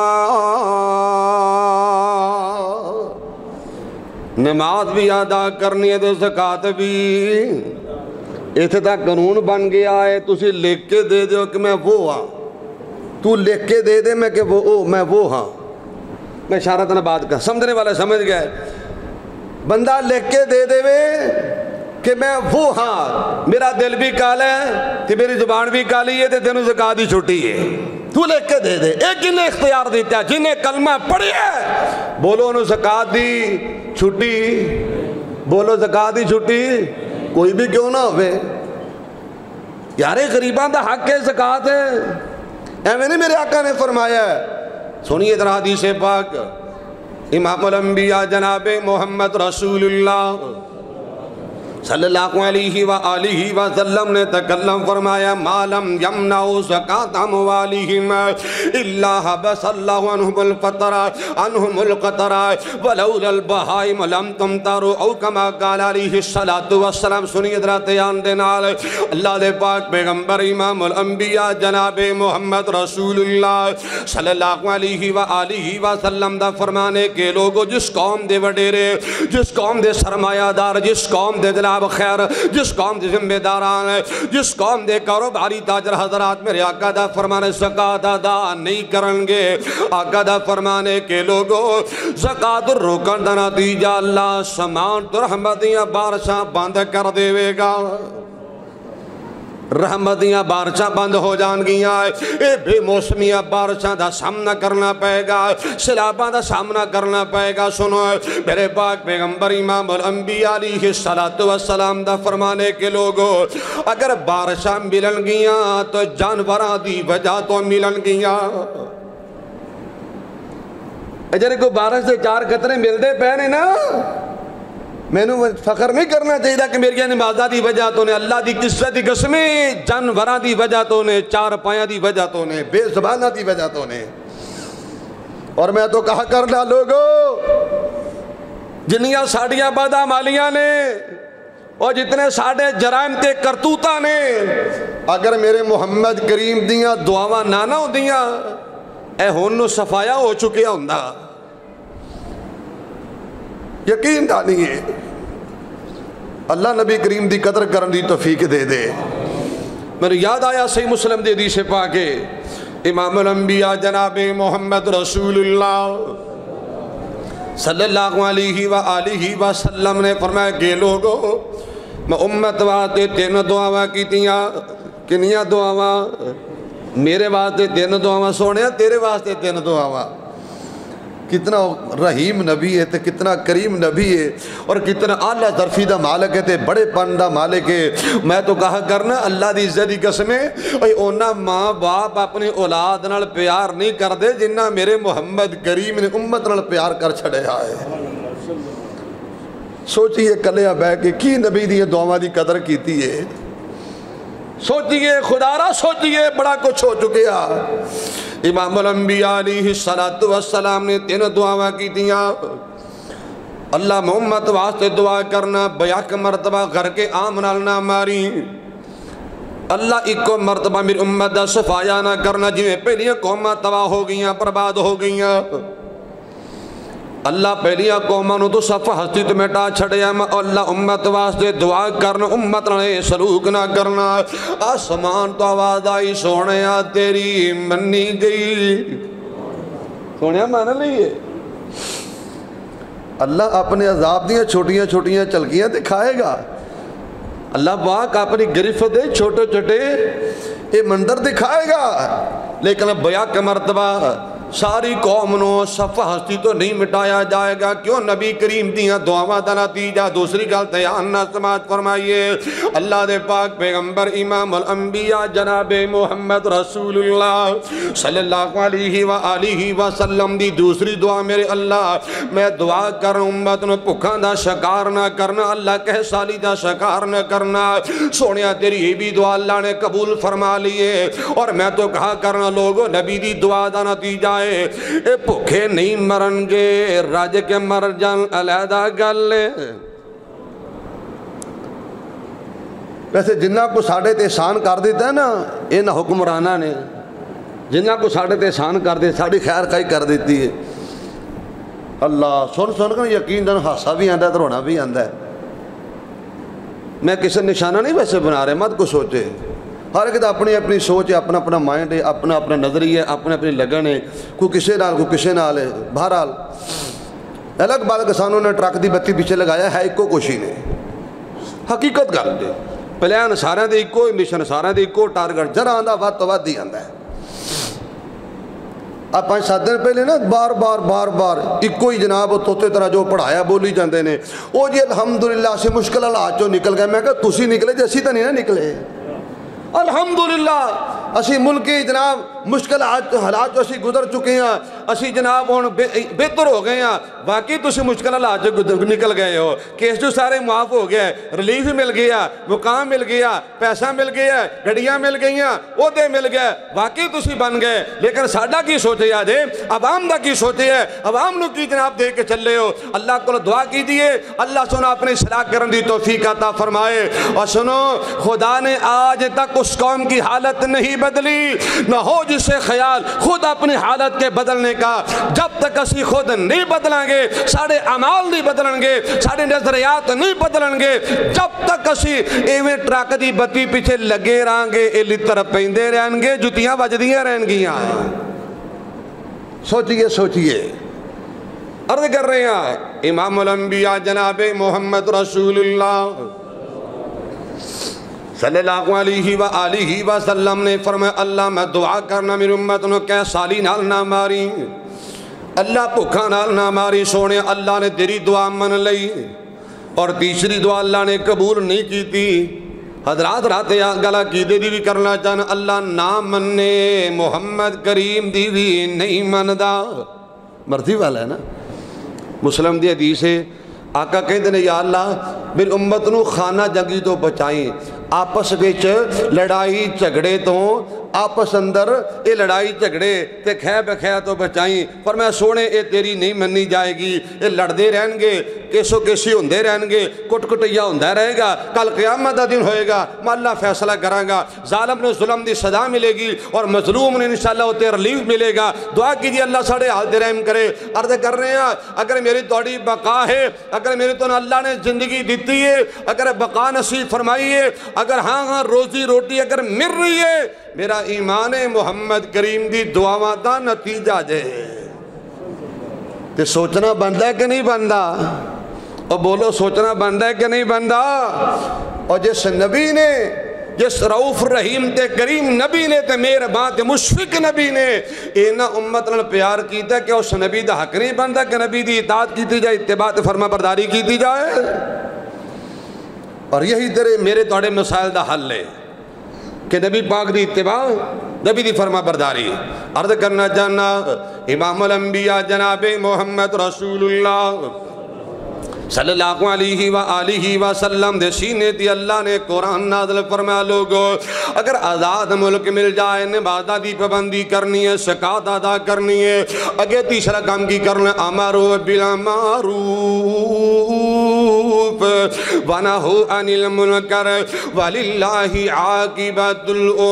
نماز بھی ادا کرنی ہے تو زکاة بھی۔ ایتھے تک قانون بن گیا ہے، تسی لکھ کے دے دو کہ میں وہ ہاں، تو لکھ کے دے دے میں کہ وہ میں وہ ہاں۔ میں اشارہ تنہ بات کا سمجھنے والا سمجھ گئے۔ بندہ لکھ کے دے دے وے کہ میں وہ ہاں میرا دل بھی کالا ہے تے میری زبان بھی کالی ہے تے تینوں زکات دی چھٹی ہے، تو لکھ کے دے دے۔ ایک جنہیں اختیار دیتا ہے جنہیں کلمہ پڑھی ہے، بولو انہوں زکات دی چھٹی، بولو زکات دی چھٹی کوئی بھی کیوں نہ ہوئے یارے، غریبان دا حق ہے زکات ہے، ایویں نہیں میرے آقا نے فرمایا ہے۔ سنیے ذرا حدیث پاک، امام الانبیاء جناب محمد رسول اللہ صلی اللہ علیہ وآلہ وسلم نے تکلم فرمایا، ما لم یمنعوا زکاة اموالہم الا حبس اللہ عنہم الفطر عنہم القطر ولولا البہائم لم تمطروا او کما قال علیہ الصلوۃ والسلام۔ سنیے ذرا دھیان دے نال، اللہ دے پاک پیغمبر امام الانبیاء جناب محمد رسول اللہ صلی اللہ علیہ وآلہ وسلم دا فرمانے کے لوگوں، جس قوم دے وڈیرے، جس قوم دے سرمایہ دار، جس قوم دے دل خیر، جس قوم دے ذمہ داران، جس قوم دے کاروباری تاجر حضرات میرے آقا دا فرمانے زکاة ادا نہیں کرنگے، آقا دا فرمانے کے لوگوں زکاة روکن دا نتیجہ اللہ سمان تو رحمتیاں بارشاں بند کر دے گا، رحمتیاں بارشاں بند ہو جان گیا، اے بے موسمیاں بارشاں دا سامنا کرنا پائے گا، سیلاباں دا سامنا کرنا پائے گا۔ سنو میرے پاک پیغمبر امام الانبیاء علیہ السلام دا فرمانے کے لوگوں، اگر بارشاں ملن گیا تو جانوراں دی وجہ تو ملن گیا۔ اجر کو بارش سے چار قطرے ملتے پہنے نا، میں نے فخر نہیں کرنا چاہیے کہ میری نمازہ دی وجہ تو نے، اللہ دی قصت دی قسمیں جانوراں دی وجہ تو نے، چار پایاں دی وجہ تو نے، بے زبانہ دی وجہ تو نے۔ اور میں تو کہا کرنا لوگوں، جنیاں ساڑیاں بادا مالیاں نے اور جتنے ساڑے جرائم تے کرتوتہ نے، اگر میرے محمد کریم دیاں دعاواں نانا ہو دیاں، اے ہونو صفایا ہو چکے ہوندہ۔ یقین دانیے اللہ نبی کریم دی قدر کرن دی توفیق دے دے۔ میرے یاد آیا صحیح مسلم دے حدیث پاکے، امام الانبیاء جناب محمد رسول اللہ صلی اللہ علیہ وآلہ وسلم نے فرمایا کہ لوگوں میں امت واسطے تین دعاواں کیتیاں، کنیاں دعاواں؟ میرے واسطے تین دعاواں سونے، تیرے واسطے تین دعاواں۔ کتنا رحیم نبی ہے تے کتنا کریم نبی ہے اور کتنا اعلیٰ ظرفی دا مالک ہے تے بڑے پندہ مالک ہے۔ میں تو کہا کرنا اللہ دی عزت دی قسمیں اے اونا ماں باپ اپنی اولاد نال پیار نہیں کر دے جنہ میرے محمد کریم نے امت نال پیار کر چھڑے آئے۔ سوچئے کلیا بے کہ کی نبی دی دعاواں دی قدر کیتی ہے، سوچئے خدا را سوچئے بڑا کچھ ہو چکیا۔ امام الانبیاء علیہ السلام نے تین دعاواں کی دیا، اللہ محمد واسطے دعا کرنا، بیاک مرتبہ گھر کے عام نال نہ ماری، اللہ ایک کو مرتبہ میری امت دا صفایا نہ کرنا، جنہیں پہلیاں قوماں تباہ ہو گئیاں برباد ہو گئیاں، اللہ پہلیاں قوماں نو تو صفحہ ہستی تو مٹا چھڑیا، اللہ امت واسطے دعا کرنا، امت نے سلوک نہ کرنا۔ آسمان تو آواز آئی سونیا تیری منی گئی، سونیا مانا لئیے اللہ اپنے عذاب دیاں چھوٹیاں چھوٹیاں چلکیاں دکھائے گا، اللہ پاک اپنی گرفت دے چھوٹے چھوٹے یہ منظر دکھائے گا، لیکن بیاک مرتبہ ساری قوم نو صفحہ ہستی تو نہیں مٹایا جائے گا۔ کیوں؟ نبی کریم دیاں دعاواں دا نتیجہ۔ دوسری گل دھیان نہ سماعت فرمائیے، اللہ دے پاک پیغمبر امام الانبیاء جناب محمد رسول اللہ صلی اللہ علیہ وآلہ وسلم دی دوسری دعا، میرے اللہ میں دعا کر امت نو پکھاں دا شکار نہ کرنا، اللہ کہہ سالی دا شکار نہ کرنا۔ سونیا تیری یہ بھی دعا اللہ نے قبول فرما لیے، اور میں تو کہا کرنا لوگوں نبی دی دعا دا نتیجہ اے بھوکے نہیں مرن گے، راج کے مر جان علیحدہ گلے۔ ویسے جنہ کو ساڑھے تے احسان کر دیتا ہے نا ان حکمرانہ نے، جنہ کو ساڑھے تے احسان کر دیتا ساڑھی خیر خائی کر دیتی ہے، اللہ سن سن کر یقین دن حاسہ بھی آندہ ہے تو رونا بھی آندہ ہے۔ میں کسی نشانہ نہیں ویسے بنا رہے، مت کو سوچے، ہر ایک اپنی اپنی سوچ ہے، اپنا اپنا مائنڈ ہے، اپنا اپنا نظریہ ہے، اپنے اپنی لگن ہے، کوئی کسے نال کوئی کسے نال ہے۔ بہرحال الگ بات کسانوں نے ٹرک دی بتی پیچھے لگایا ہے ایکو کوشی نے حقیقت گل دے پلان سارے دے ایکو مشن سارے دے ایکو ٹارگٹ جرا آندا ود تو ود ہی آندا ہے آپ پانچ سات دن پہلے نا بار بار بار بار ایکو ہی جناب توتے طرح جو پڑھایا بولی جاندے نے او جی الحمدللہ سے مشکل حالات چوں نکل گئے میں کہا تسی نکلے جی اسی تو نہیں نا نکلے الحمدللہ اسی ملکی جناب مشکل حالات جو اسی گزر چکے ہیں اسی جناب ہوں بہتر ہو گئے ہیں باقی تسی مشکل حالات جو نکل گئے ہو کیس جو سارے معاف ہو گئے ریلیف مل گیا مقام مل گیا پیسہ مل گیا گھڑیاں مل گئیاں عہدے مل گئے باقی تسی بن گئے لیکن ساڈا کی سوچے آ جے عوام دا کی سوچے ہے عوام نو کی جناب دے کے چلے ہو اللہ کو دعا کی دیے اللہ سنو اپنی اصلاح کرن دی توفیق عطا فرمائے اور سنو خدا نے آج تک اس قوم کی حالت نہیں بدلی نہ ہو جسے خیال خود اپنی حالت کے بدلنے کا جب تک اسی خود نہیں بدلیں گے سارے اعمال نہیں بدلیں گے سارے نظریات نہیں بدلیں گے جب تک اسی ایویں ٹرک دی بتی پیچھے لگے رہیں گے اے لتر پیندے رہیں گے جتیاں بجدیاں رہیں گیاں سوچئے سوچئے عرض کر رہے ہیں امام الانبیاء جناب محمد رسول اللہ صلی اللہ علیہ وآلہ وسلم نے فرمایا اللہ میں دعا کرنا میری امت نو کہ سالی نال نہ ماری اللہ بھکھا نال نہ ماری سونے اللہ نے تیری دعا من لئی اور تیسری دعا اللہ نے قبول نہیں کی تھی حضرات رات گلا کی دے دی بھی کرنا چاہنا اللہ نہ مننے محمد کریم دی بھی نہیں مندہ مرضی والا ہے نا مسلم دی حدیث ہے آقا کہتے ہیں یا اللہ میری امت نو خانہ جنگی تو بچائیں آپس وچ لڑائی جھگڑے تو آپس اندر اے لڑائی جھگڑے تے کھے بکھے تو بچائیں پر میں سونے اے تیری نہیں منی جائے گی اے لڑ دے رہن گے کیسو کیسی ہوندے رہن گے کٹ کٹیا ہوندہ رہے گا کل قیامت دا دن ہوئے گا میں اللہ فیصلہ کریں گا ظالم نے ظلم دی صدا ملے گی اور مظلوم نے انشاءاللہ تے ریلیف ملے گا دعا کیجئے اللہ ساڑھے حال دے رحم کرے عرض کر رہے ہیں اگر میری توڑی بقا ہے اگر میری تو اللہ نے زندگی دیتی ہے اگر بقا نصیب فرمائی ہے اگر ہاں ہاں روزی روٹی اگر مل رہی ہے میرا ایمان محمد کریم دی دعاواں دا نتیجہ جے تے سوچنا بندہ ہے کہ نہیں بندہ اور بولو سوچنا بندہ ہے کہ نہیں بندہ اور جس نبی نے جس رعوف رحیم تے کریم نبی نے تے میرے بات مشفق نبی نے اینا امت نے پیار کیتا کہ اس نبی دا حق نہیں بندہ کہ نبی دی اطاعت کیتی جائے اتباع فرما برداری کیتی جائے اور یہی تیرے میرے توڑے مسائل دا حل ہے کہ نبی پاک دی اتباع نبی دی فرما برداری عرض کرنا چاہنا امام الانبیاء جناب محمد رسول اللہ صلی اللہ علیہ وآلہ وسلم دے سینے دی اللہ نے قرآن نازل فرمایا لوگو اگر آزاد ملک مل جائے نمازہ دی پابندی کرنی ہے زکوٰۃ ادا کرنی ہے اگر تیسرا کام کی کرنا امروا بالمعروف ونہوا عن المنکر وللہ عاقبۃ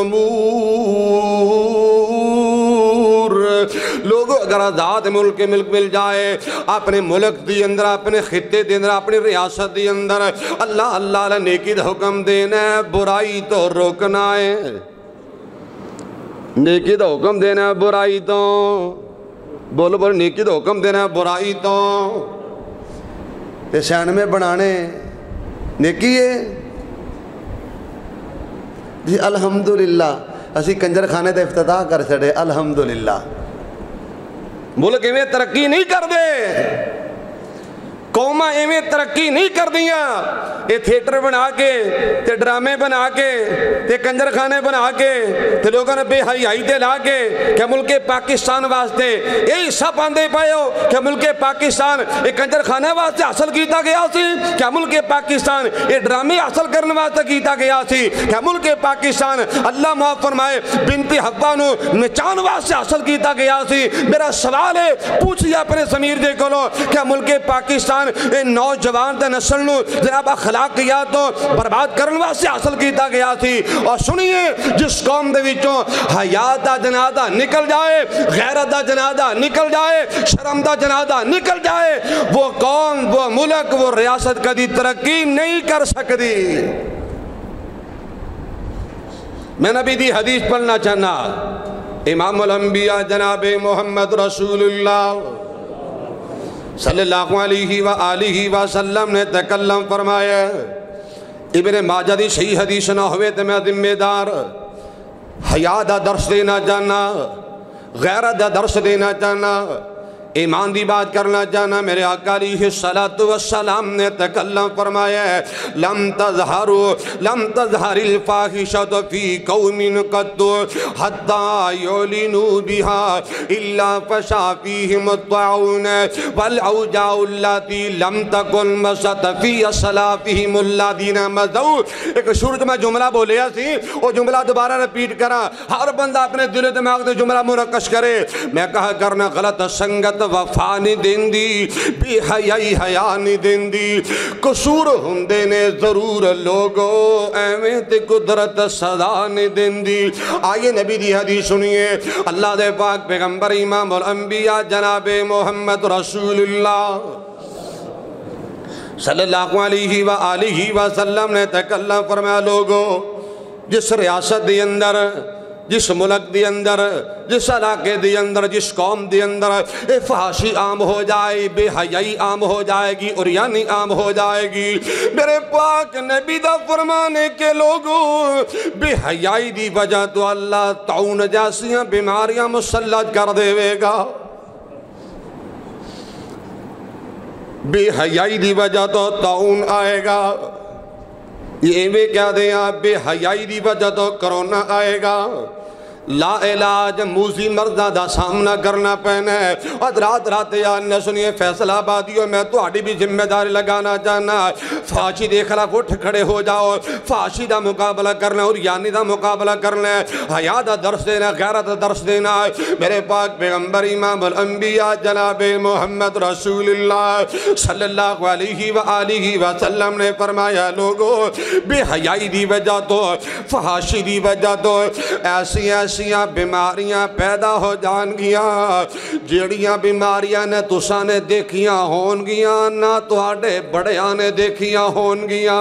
الامور لوگو اگر آزاد ملک ملک مل جائے اپنے ملک دی اندر اپنے خطے دی اندر اپنی ریاست دی اندر اللہ اللہ نے نیکی دا حکم دینا ہے برائی تو روکنا ہے نیکی دا حکم دینا ہے برائی تو بولو بولو نیکی دا حکم دینا ہے برائی تو تے سین میں بنانے نیکی ہے جی الحمدللہ اسی کنجر خانے دے افتتاح کر چھڑے الحمدللہ ملک میں ترقی نہیں کر دے قومہ ایویں ترقی نہیں کر دیا یہ تھیٹر بنا کے تے ڈرامے بنا کے تے کنجر خانے بنا کے تے لوگوں نے بے حیائی تے لا کے کہ ملک پاکستان واسطے یہی سب آندے پائے ہو کہ ملک پاکستان ایک کنجر خانے واسطے حاصل کیتا گیا سی کہ ملک پاکستان یہ ڈرامے حاصل کرنے واسطے کیتا گیا سی کہ ملک پاکستان اللہ معاف فرمائے بنت حوا نو نچان واسطے حاصل کیتا گیا سی میرا سوال ہے پوچھئے اپنے ضمیر دے کولو کہ ملک پاکستان نوجوان تے نسل نو جناب اخلاقیات تو برباد کرن واسطے حاصل کیتا گیا تھی اور سنیے جس قوم دے وچوں حیا دا جنازہ نکل جائے غیرت دا جنازہ نکل جائے شرم دا جنازہ نکل جائے وہ قوم وہ ملک وہ ریاست کدی ترقی نہیں کر سکتی میں نبی دی حدیث پڑھنا چاہنا امام الانبیاء جناب محمد رسول اللہ صلی اللہ علیہ وآلہ وسلم نے تکلم فرمایا ابن ماجہ دی صحیح حدیث نہ ہوئے تو میں ذمہ دار حیا دا درس دینا چاہنا غیرت دا درس دینا چاہنا ایمان دی بات کرنا چاہنا میرے آقا علیہ السلام نے تکلم فرمایا ہے لم تظہروا لم تظہر الفاحشۃ فی قوم قط حتی یعلنوا بها الا فشا فیہم الطاعون والاوجاع اللاتی لم تکن مست فی اسلافہم الذین مضوا۔ ایک شروع میں جملہ بولیا سی وہ جملہ دوبارہ رپیٹ کرا، ہر بندہ اپنے دل و دماغ سے جملہ منعکس کرے۔ میں کہا کرنا غلط سنگت وفا نہیں دیندی، بے حیائی حیا نہیں دیندی، قصور ہندے نے ضرور لوگو ایویں تے قدرت سزا نہیں دیندی۔ آئیے نبی دی حدیث سنیے، اللہ دے پاک پیغمبر امام الانبیاء جناب محمد رسول اللہ صلی اللہ علیہ وآلہ وسلم نے تکلم فرمایا لوگو جس ریاست دی اندر، جس ملک دی اندر، جس علاقے دی اندر، جس قوم دی اندر اے فحاشی عام ہو جائے، بے حیائی عام ہو جائے گی، عریانی عام ہو جائے گی، میرے پاک نبی دا فرمانے کے لوگوں بے حیائی دی وجہ تو اللہ طاعون جیسیاں بیماریاں مسلط کر دے گا۔ بے حیائی دی وجہ تو طاعون آئے گا، یہ میں کیا دیں آپ بے حیائی دی وجہ تو کرونا آئے گا، لا علاج موزی مرضہ دا سامنا کرنا پہنا ہے۔ حضرات رات یاد نہ سنیے فیصلہ آبادیوں میں تو آڑی بھی ذمہ داری لگانا چاہنا، فحاشی دے خلاف اٹھ کھڑے ہو جاؤ، فحاشی دا مقابلہ کرنا اور یعنی دا مقابلہ کرنا، حیا دا درس دینا، غیرت دا درس دینا۔ میرے پاک پیغمبر امام الانبیاء جناب محمد رسول اللہ صلی اللہ علیہ وآلہ وسلم نے فرمایا لوگو بے حیائی دی وجہ تو، فحاشی دی وجہ تو ایسی ایسی ایسیاں بیماریاں پیدا ہو جان گیا، جیڑیاں بیماریاں نے تساں نے دیکھیاں ہون گیا نہ تہاڈے بڑیاں نے دیکھیاں ہون گیا۔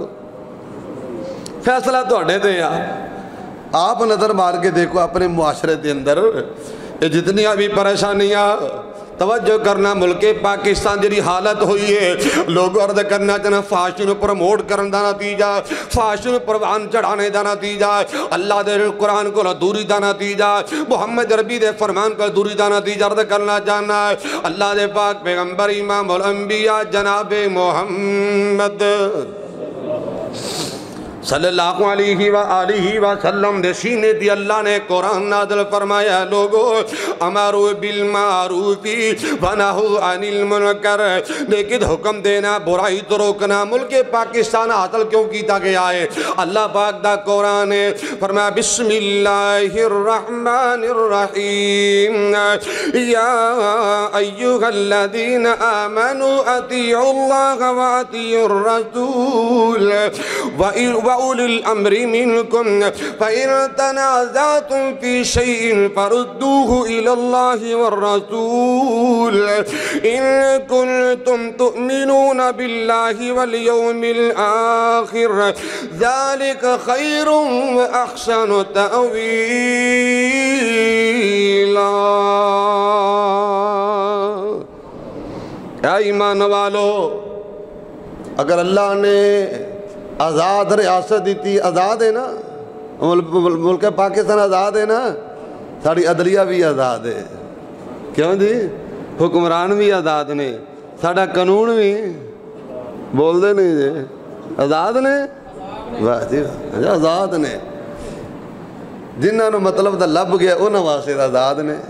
فیصلہ تہاڈے تے آ، آپ نظر مار کے دیکھو اپنے معاشرے دے اندر یہ جتنیاں بھی پریشانیاں، توجہ کرنا ملک پاکستان جی حالت ہوئی ہے، لوگ عرض کرنا چاہنا فحاشی نو پروموٹ کرن دا نتیجہ، فحاشی نو پروان چڑھانے دا نتیجہ، اللہ دے قرآن کو دوری دا نتیجہ، محمد عربی دے فرمان کو دوری دا نتیجہ عرض کرنا چاہنا ہے۔ اللہ دے پاک پیغمبر امام الانبیاء جناب محمد صلی اللہ علیہ وآلہ وسلم دے سینے دی اللہ نے قرآن نازل فرمایا لوگو امرو بالمعروف ونہو عن المنکر، لیکن حکم دینا برائی تو روکنا۔ ملک پاکستان حاصل کیوں کیتا گیا ہے؟ اللہ پاک دا قرآن ہے، فرمایا بسم اللہ الرحمن الرحیم یا ایوہ الذین آمنوا اطیعوا اللہ واطیعوا الرسول وَأُولِي الْأَمْرِ مِنْكُمْ فَإِنْ تَنَازَعْتُمْ فِي شَيْءٍ فَرُدُّوهُ إِلَى اللَّهِ وَالرَّسُولِ إِن كُنتُمْ تُؤْمِنُونَ بِاللَّهِ وَالْيَوْمِ الْآخِرِ ذَلِكَ خَيْرٌ وَأَحْسَنُ تَأْوِيلًا۔ اے ایمان والو، اگر اللہ نے آزاد ریاست دیتی، آزاد ہے نا، ملک پاکستان آزاد ہے نا، ساڑی عدلیہ بھی آزاد ہے، کیوں جی؟ حکمران بھی آزاد نے، ساڑا قانون بھی بول دے نہیں جی آزاد نے، واہ جی آزاد نے، جنہاں نو مطلب دا لب گیا انہاں واسطے آزاد نے۔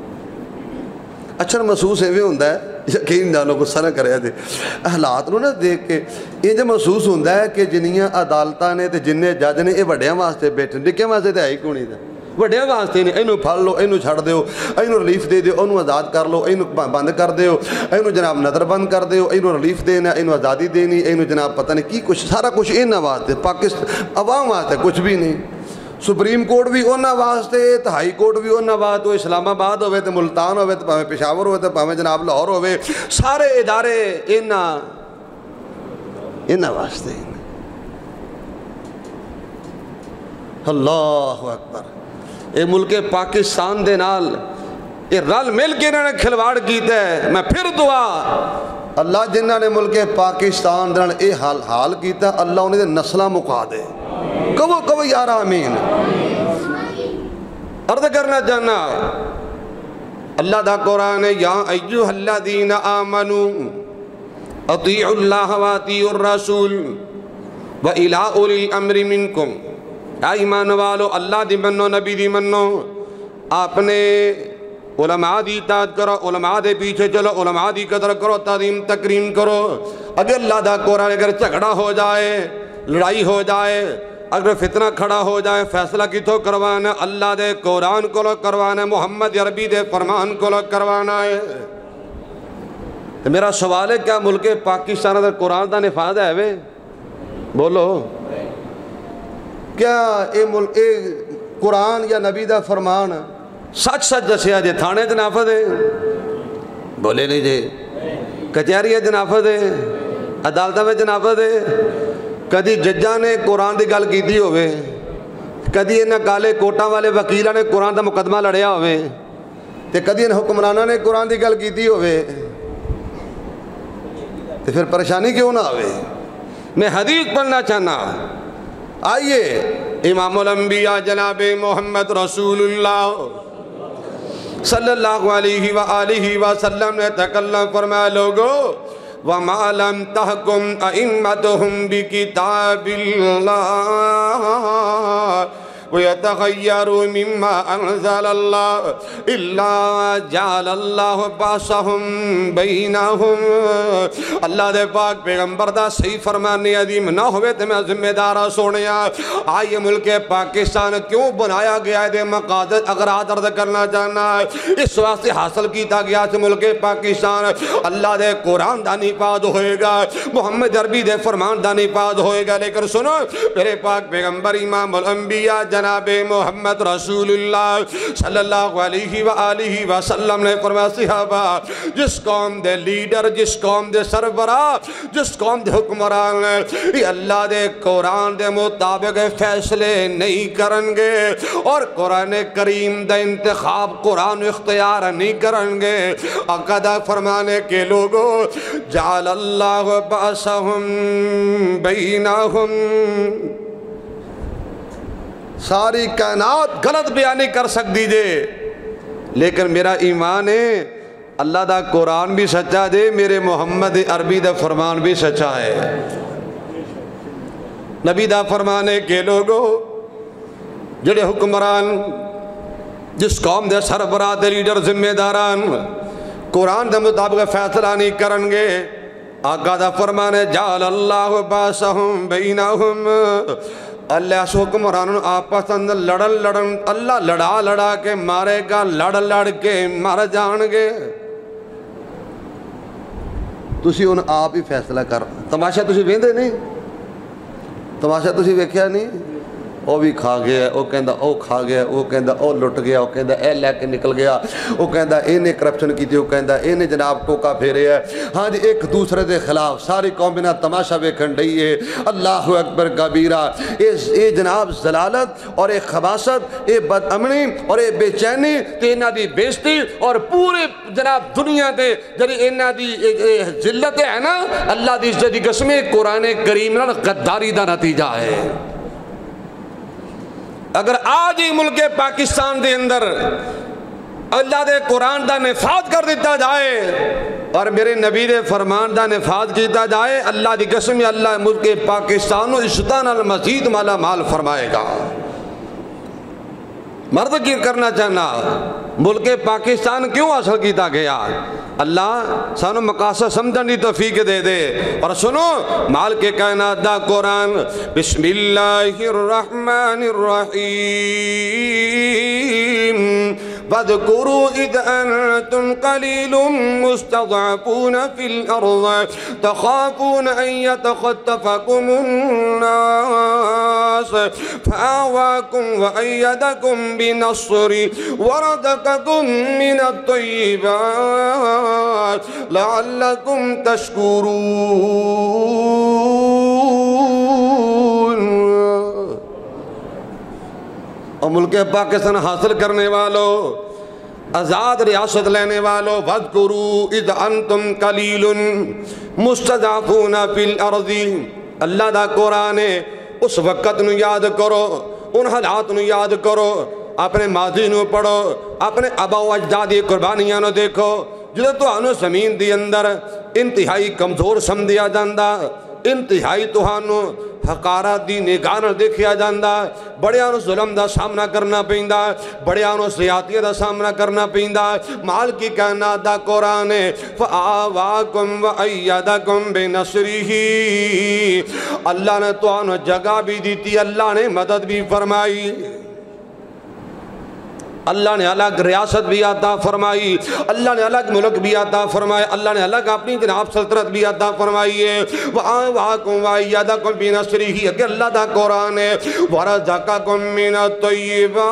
اچھا محسوس ایویں ہوندا ہے، یقین جانو غصہ نہ کرے تھے حالات نو نہ دیکھ کے یہ جو محسوس ہوتا ہے کہ جنیاں عدالتاں نے تے جننے جج نے یہ وڈیاں واسطے بیٹھے، نکے واسطے تے ہے ہی کونی دا، وڈیاں واسطے نے، اینو پھڑ لو، اینو چھڑ دیو، اینو ریلیف دے دیو، اینو آزاد کر لو، اینو بند کر دیو، اینو جناب نظر بند کر دیو، اینو ریلیف دینا، اینو آزادی دینی، اینو جناب پتہ نہیں کی کچھ، سارا کچھ انہاں واسطے، پاکستان عوام واسطے کچھ بھی نہیں۔ سپریم کورٹ بھی انہاں واسطے، تو ہائی کورٹ بھی انہاں واسطے، اسلام آباد ہوئے تو ملتان ہوئے تو پاویں پشاور ہوئے تو پاویں جناب لاہور ہوئے، سارے ادارے انہاں انہاں واسطے۔ اللہ اکبر۔ اے ملک پاکستان دے نال یہ رل مل کے انہوں نے کھلواڑ کیتا ہے. میں پھر دعا اللہ جنہوں نے ملک پاکستان دن اے حال حال کیتا اللہ انہیں دے نسلہ مکا دے. کہو کہو یار آمین. عرض کرنا چاہنا اللہ دا قرآن ہے یا ایوہ الذین آمنوا اطیعوا اللہ و اطیعوا الرسول و الی اولی الامر منکم. اے ایمان والو اللہ دی منو نبی دی منو آپ نے علماء دی اطاعت کرو علماء دے پیچھے چلو علماء دی قدر کرو تعظیم تکریم کرو. اگر اللہ دا قرآن اگر جھگڑا ہو جائے لڑائی ہو جائے اگر فتنہ کھڑا ہو جائے فیصلہ کتوں کروانا اللہ دے قرآن کو لو کروانا محمد عربی دے فرمان کو لو کروانا ہے. تو میرا سوال ہے کیا ملک پاکستان دا قرآن دا نفاذ ہے وے بولو کیا اے ملک اے قرآن یا نبی دا فرمان سچ سچ دسیا جے تھانے تے نافذ ہے بولے نہیں جے کچہری تے نافذ ہے عدالتاں وچ نافذ ہے. کدی ججاں نے قرآن دی گل کیتی ہوئے کدی انہاں کالے کوٹاں والے وکیلاں نے قرآن دا مقدمہ لڑیا ہوئے تے کدی انہاں حکمراناں نے قرآن دی گل کیتی ہوئے تے پھر پریشانی کیوں نہ آوے. میں حدیث پڑھنا چاہنا آئیے امام الانبیاء جناب محمد رسول اللہ صلی اللہ علیہ وآلہ وسلم نے تکلم فرمایا لوگو وَمَا لَمْ تَحْكُمْ أَئِمَّتُهُمْ بِكِتَابِ اللَّهِ وَيَتَغَيَّرُوا مِمَّا أَنزَلَ اللَّهُ إِلَّا جَعَلَ اللَّهُ بَعْثَهُمْ بَيْنَهُمْ. اللہ دے پاک پیغمبر دا صحیح فرمانے عظیم نہ ہوئے تو میں ذمہ دارہ سونیا. آئیے ملک پاکستان کیوں بنایا گیا ہے دے مقاصد اغراض عرض کرنا چاہنا ہے اس واسطے حاصل کیتا گیا سے ملک پاکستان اللہ دے قرآن دا نفاذ ہوئے گا محمد عربی دے فرمان دا نفاذ ہوئے گا. لیکن سنو میرے پاک پیغمبر امام الانبیاء جناب محمد رسول اللہ صلی اللہ علیہ وآلہ وسلم نے فرمایا صحابہ جس قوم دے لیڈر جس قوم دے سربراہ جس قوم دے حکمران یہ اللہ دے قرآن دے مطابق فیصلے نہیں کرن گے اور قرآن کریم دے انتخاب قرآن اختیار نہیں کرن گے آقا دا فرمانے کے لوگوں جعل اللہ بأسہم بینہم. ساری کائنات غلط بیانی کر سکتی دے لیکن میرا ایمان ہے اللہ دا قرآن بھی سچا دے میرے محمد عربی دا فرمان بھی سچا ہے. نبی دا فرمانے کے لوگوں جڑے حکمران جس قوم دے سربراہ دے لیڈر ذمہ داران قرآن دے مطابق فیصلہ نہیں کرن گے آقا دا فرمانے جعل اللہ باسہم بینہم اللہ اس حکمرانوں آپس اندر لڑن لڑن اللہ لڑا لڑا کے مارے گا لڑ لڑ کے مار جان گے. تسی ان آپ ہی فیصلہ کر تماشا تسی ویندے نہیں تماشا تسی ویکھیا نہیں وہ بھی کھا گیا وہ کہندا او کھا گیا وہ کہندا او لٹ گیا وہ کہندا اے لے کے نکل گیا وہ کہندا اے نے کرپشن کی تھی وہ کہندا اے نے جناب ٹوکا پھیرے ہے. ہاں جی ایک دوسرے دے خلاف ساری قوم بنا تماشا ویکھن رہی ہے. اللہ اکبر کبیرہ. اے جناب ضلالت اور اے خباثت اے بد امنی اور اے بے چینی تے انہاں دی بےزتی اور پورے جناب دنیا تے جڑی انہاں دی ذلت ہے نا اللہ دی عزت دی قسم قرآن کریم نال غداری دا نتیجہ ہے. اگر آج ہی ملک پاکستان دے اندر اللہ دے قرآن دا نفاذ کر دیتا جائے اور میرے نبی دے فرمان دا نفاذ کیتا جائے اللہ دی قسم اللہ ملک پاکستان و عزتاں نال مزید مالا مال فرمائے گا. مرد کی کرنا چاہنا ملک پاکستان کیوں حاصل کیتا گیا اللہ سانو مقاصد سمجھن دی توفیق دے دے. اور سنو مال کے کائنات دا قرآن بسم اللہ الرحمن الرحیم وَاذْكُرُوا إِذْ أَنْتُمْ قَلِيلٌ مُسْتَضْعَفُونَ فِي الْأَرْضِ تَخَافُونَ أَنْ يَتَخَطَّفَكُمُ النَّاسُ فَآوَاكُمْ وَأَيَّدَكُمْ بِنَصْرِهِ وَرَزَقَكُمْ مِنَ الطَّيِّبَاتِ لَعَلَّكُمْ تَشْكُرُونَ. اور ملک پاکستان حاصل کرنے والوں آزاد ریاست لینے والو وَاذْكُرُوا اِذْ أَنْتُمْ قَلِيلٌ مُسْتَضْعَفُونَ فِي الْأَرْضِ. اللہ دا قرآن ہے، اس وقت نو یاد کرو، ان حالات نو یاد کرو، اپنے ماضی نو پڑھو، اپنے آبا و اجداد قربانیاں نو دیکھو جدو تو آنو زمین دی اندر انتہائی کمزور سمجھیا جاندہ، انتہائی توہانو حقارات دی نگاہ دیکھیا جاندہ، بڑے آنو ظلم دا سامنا کرنا پہندہ، بڑے آنو سیاتیہ دا سامنا کرنا پہندہ. مال کی کائنات دا قرآن ہے فَآوَاكُمْ وَأَيَّدَكُمْ بِنَصْرِهِ. اللہ نے تو آنو جگہ بھی دیتی، اللہ نے مدد بھی فرمائی، اللہ نے الگ ریاست بھی عطا فرمائی، اللہ نے الگ ملک بھی عطا فرمایا، اللہ نے الگ اپنی جناب سلطنت بھی عطا فرمائی ہے. وَآوَاكُمْ وَأَيَّدَكُمْ بِنَصْرِهِ. کہ اللہ دا قرآن ہے وَرَزَقَكُمْ مِنَ الطَّيِّبَاتِ.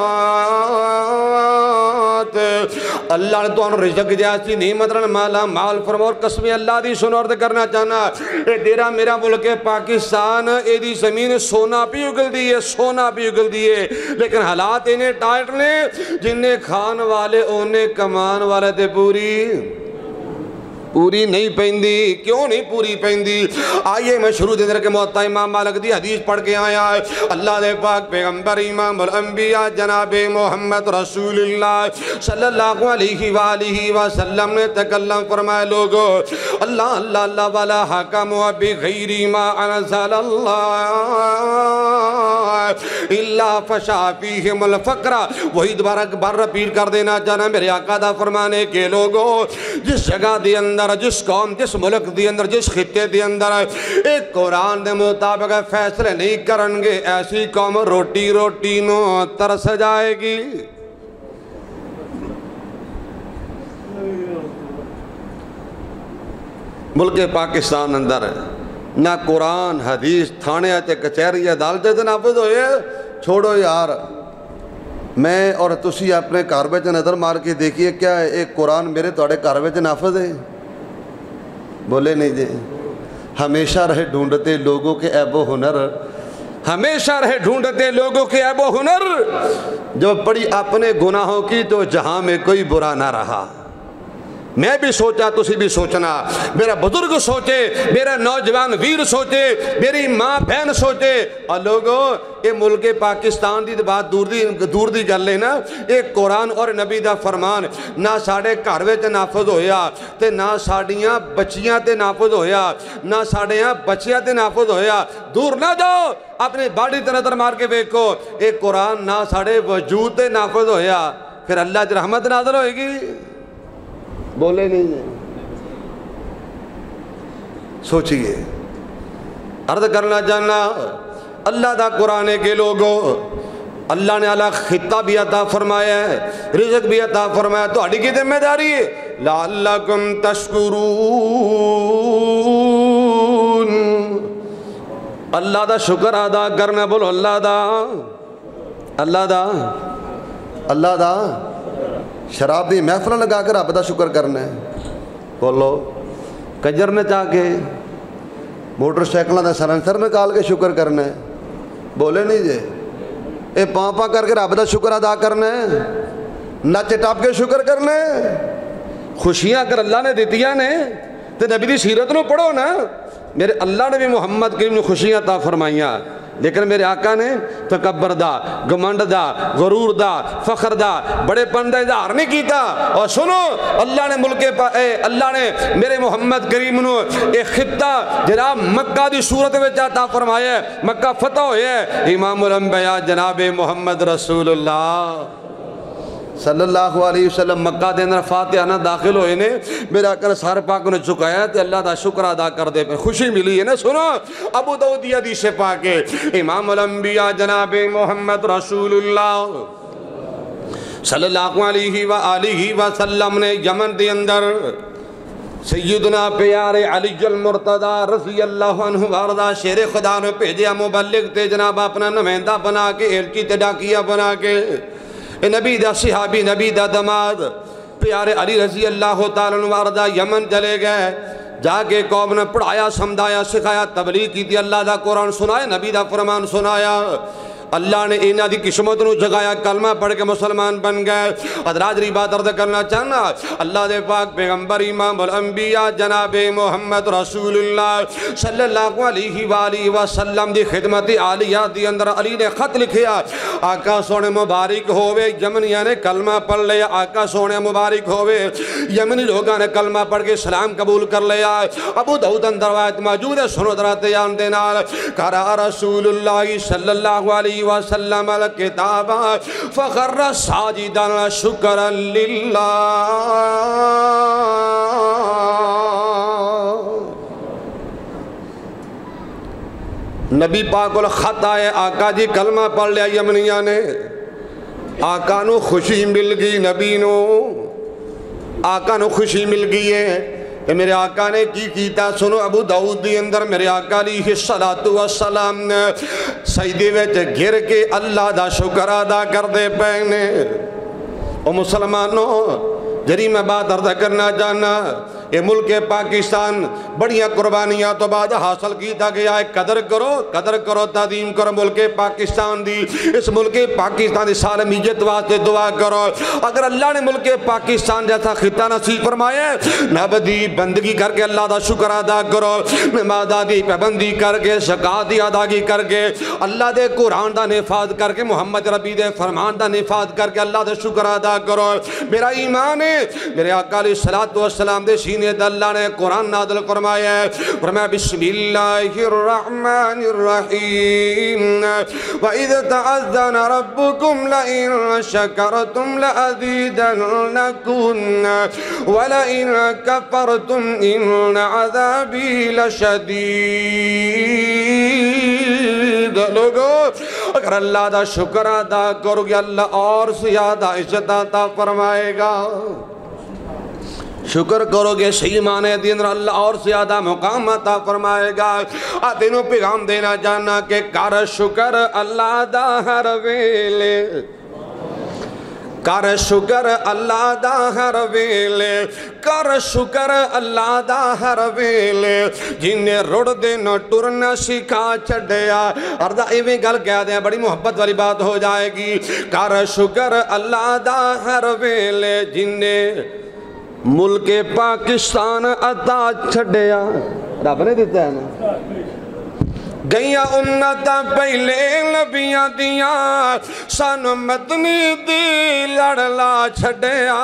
اللہ نے تو انہوں رزق جیسی نعمت رن مالا مال فرما. اور قسمی اللہ دی سنورد کرنا چاہنا اے دیرا میرا ملک پاکستان، اے دی زمین سونا بھی اگل دیئے، سونا بھی اگل دیئے، لیکن حالات انہیں ٹائٹ نے جنہیں کھان والے انہیں کمان والے تے پوری پوری نہیں پہندی. کیوں نہیں پوری پہندی؟ آئیے میں شروع دے در کے موتا امام مالک دی حدیث پڑھ کے آیا ہے. اللہ دے پاک پیغمبر امام الانبیاء جناب محمد رسول اللہ صلی اللہ علیہ وآلہ وسلم نے تکلم فرمائے لوگو اللہ اللہ اللہ والا حکم بغیر ما انزل اللہ اللہ فشا فیہم الفقر. وہی دوبارہ بار رپیٹ کر دینا چاہنا میرے آقا دا فرمانے کے لوگو جس جگہ دی اندر، جس قوم، جس ملک دی اندر، جس خطے دی اندر ایک قرآن دے مطابق فیصلے نہیں کرنگے، ایسی قوم روٹی روٹی نو ترس جائے گی. ملک پاکستان اندر نہ قرآن حدیث تھانے آتے کچہری عدالتیں تے نافذ ہوئے. چھوڑو یار، میں اور تسی اپنے گھر وچ نظر مار کے دیکھیے کیا ایک قرآن میرے تواڈے گھر وچ نافذ ہے؟ بولے نہیں جی. ہمیشہ رہے ڈھونڈتے لوگوں کے عیب و ہنر، ہمیشہ رہے ڈھونڈتے لوگوں کے عیب و ہنر. جب پڑی اپنے گناہوں کی تو جہاں میں کوئی برا نہ رہا. میں بھی سوچا، تسی بھی سوچنا، میرا بزرگ سوچے، میرا نوجوان ویر سوچے، میری ماں بہن سوچے. اور لوگوں یہ ملک پاکستان دی بات دور دی دور دی گل ہے نا. ایک قرآن اور نبی دا فرمان نہ ساڑھے گھر وچ نافذ ہویا تے نہ ساڑیاں بچیاں تے نافذ ہویا، نہ ساڑیاں بچیاں تے نافذ ہویا. دور نہ جاؤ، اپنے باڑی تے نظر مار کے دیکھو ایک قرآن نہ ساڑھے وجود تے نافذ ہویا، پھر اللہ کی رحمت نازل ہوئے گی؟ بولے نہیں جائے. سوچئے عرض کرنا چاہنا اللہ دا قرآن کے لوگوں اللہ نے اللہ خطہ بھی عطا فرمایا ہے، رزق بھی عطا فرمایا. تو اڑی کی ذمہ داری ہے لعلکم تشکرون. اللہ دا شکر ادا کرنا. بولو اللہ دا، اللہ دا، اللہ دا. شراب دی محفل لگا کر رب دا شکر کرنا ہے. بولو کجر نے چاہ کے موٹر سائیکلوں دا سلنسر نکال کے شکر کرنا ہے. بولے نہیں جے. اے پاں پاں کر کے رب دا شکر ادا کرنا ہے، نچ ٹپ کے شکر کرنا ہے. خوشیاں اگر اللہ نے دیتیاں نے تو نبی دی سیرت نو پڑھو نا. میرے اللہ نے بھی محمد کریم نے خوشیاں عطا فرمائیاں، لیکن میرے آقا نے تکبر دا، گمنڈ دا، غرور دا، فخر دا، بڑے پن دا اظہار نہیں کیتا. اور سنو اللہ نے ملک پا اے اللہ نے میرے محمد کریم نو ایک خطہ جناب مکہ دی صورت میں عطا فرمایا ہے. مکہ فتح ہوئے ہے، امام الانبیاء جناب محمد رسول اللہ صلی اللہ علیہ وسلم مکہ دے اندر فاتحہ نہ داخل ہوئے نے. میرا آقا نے سار پاک نے چکایا ہے تو اللہ دا شکر ادا کر دے پہ خوشی ملی ہے نا. سنو ابو داؤد حدیث پاک ہے، امام الانبیاء جناب محمد رسول اللہ صلی اللہ علیہ وآلہ وسلم نے یمن دے اندر سیدنا پیارے علی المرتضی رضی اللہ عنہ وارضا شیر خدا نے بھیجیا مبلغ تے جناب اپنا نمائندہ بنا کے، ایلچی تے ڈاکیہ بنا کے. نبی دا صحابی، نبی دا دماد پیارے علی رضی اللہ تعالیٰ عنہ وارضا یمن چلے گئے. جا کے قوم نے پڑھایا، سمجھایا، سکھایا، تبلیغ کی تھی، اللہ دا قرآن سنایا، نبی دا فرمان سنایا. اللہ نے انہاں دی قسمت نو جگایا کلمہ پڑھ کے مسلمان بن گئے۔ حضرات بات عرض کرنا چاہنا اللہ دے پاک پیغمبر امام الانبیاء جناب محمد رسول اللہ صلی اللہ علیہ وآلہ وسلم دی خدمت عالیہ دی اندر علی نے خط لکھیا آقا سونے مبارک ہوئے یمنیاں نے کلمہ پڑھ لیا آقا سونے مبارک ہوئے یمنی لوگاں نے کلمہ پڑھ کے اسلام قبول کر لیا۔ ابو داؤد اندر روایت موجود ہے سنو درات یان دینال قرأ رسول اللہ صلی اللہ علیہ وسلم الکتاب فخر ساجدا شکرا للہ۔ نبی پاک الخط آئے آقا جی کلمہ پڑھ لیا یمنیاں نے آقا نو خوشی مل گئی نبی نو آقا نو خوشی مل گئی ہے کہ میرے آقا نے کی کیتا سنو ابو داؤد دی اندر میرے آقا علیہ السلام نے سجدے وچ گر کے اللہ دا شکر ادا کر دے پہنے۔ او مسلمانوں جری میں بات عرض کرنا جانا یہ ملک پاکستان بڑیاں قربانیاں تو بعد حاصل کیتا گیا ہے۔ قدر کرو قدر کرو تعظیم کرو ملک پاکستان دی، اس ملک پاکستان دی سالمیت واسطے دعا کرو۔ اگر اللہ نے ملک پاکستان جیسا خطہ نصیب فرمایا نبدی بندگی کر کے اللہ دا شکر ادا کرو، نماز دی پابندی کر کے زکات دی ادائیگی کر کے اللہ دے قرآن دا نفاذ کر کے محمد ربی دے فرمان دا نفاذ کر کے اللہ دا شکر ادا کرو۔ میرا ایمان ہے میرے آقا علیہ السلام دے سینے دا اللہ نے قرآن نازل فرمایا ہے فرمایا بسم اللہ الرحمن الرحیم وَإِذْ تَعَذَّنَ رَبُّكُمْ لَئِن شَكَرْتُمْ لَأَزِيدَنَّكُمْ وَلَئِن كَفَرْتُمْ إِنَّ عَذَابِي لَشَدِيدٌ۔ لوگو اگر اللہ دا شکر ادا کرو گے اللہ اور زیادہ عزت عطا فرمائے گا، شکر کرو گے صحیح معنی دی اندر اللہ اور زیادہ مقام عطا فرمائے گا۔ آدینوں پیغام دینا جانا کہ کر شکر اللہ دا ہر ویلے، کر شکر اللہ دا ہر ویلے، کر شکر اللہ دا ہر ویلے، جنہیں رڑ دینا ٹرنا سکھا چھڑیا۔ اردا ایویں گل کہہ دیں بڑی محبت والی بات ہو جائے گی۔ کر شکر اللہ دا ہر ویلے، جنہیں ملک پاکستان عطا چھڑیا۔ رب نے دیتا ہے نا گئیاں امتاں پہلے نبیاں دیاں سانو مدنی دی لڑلا چھڑیا۔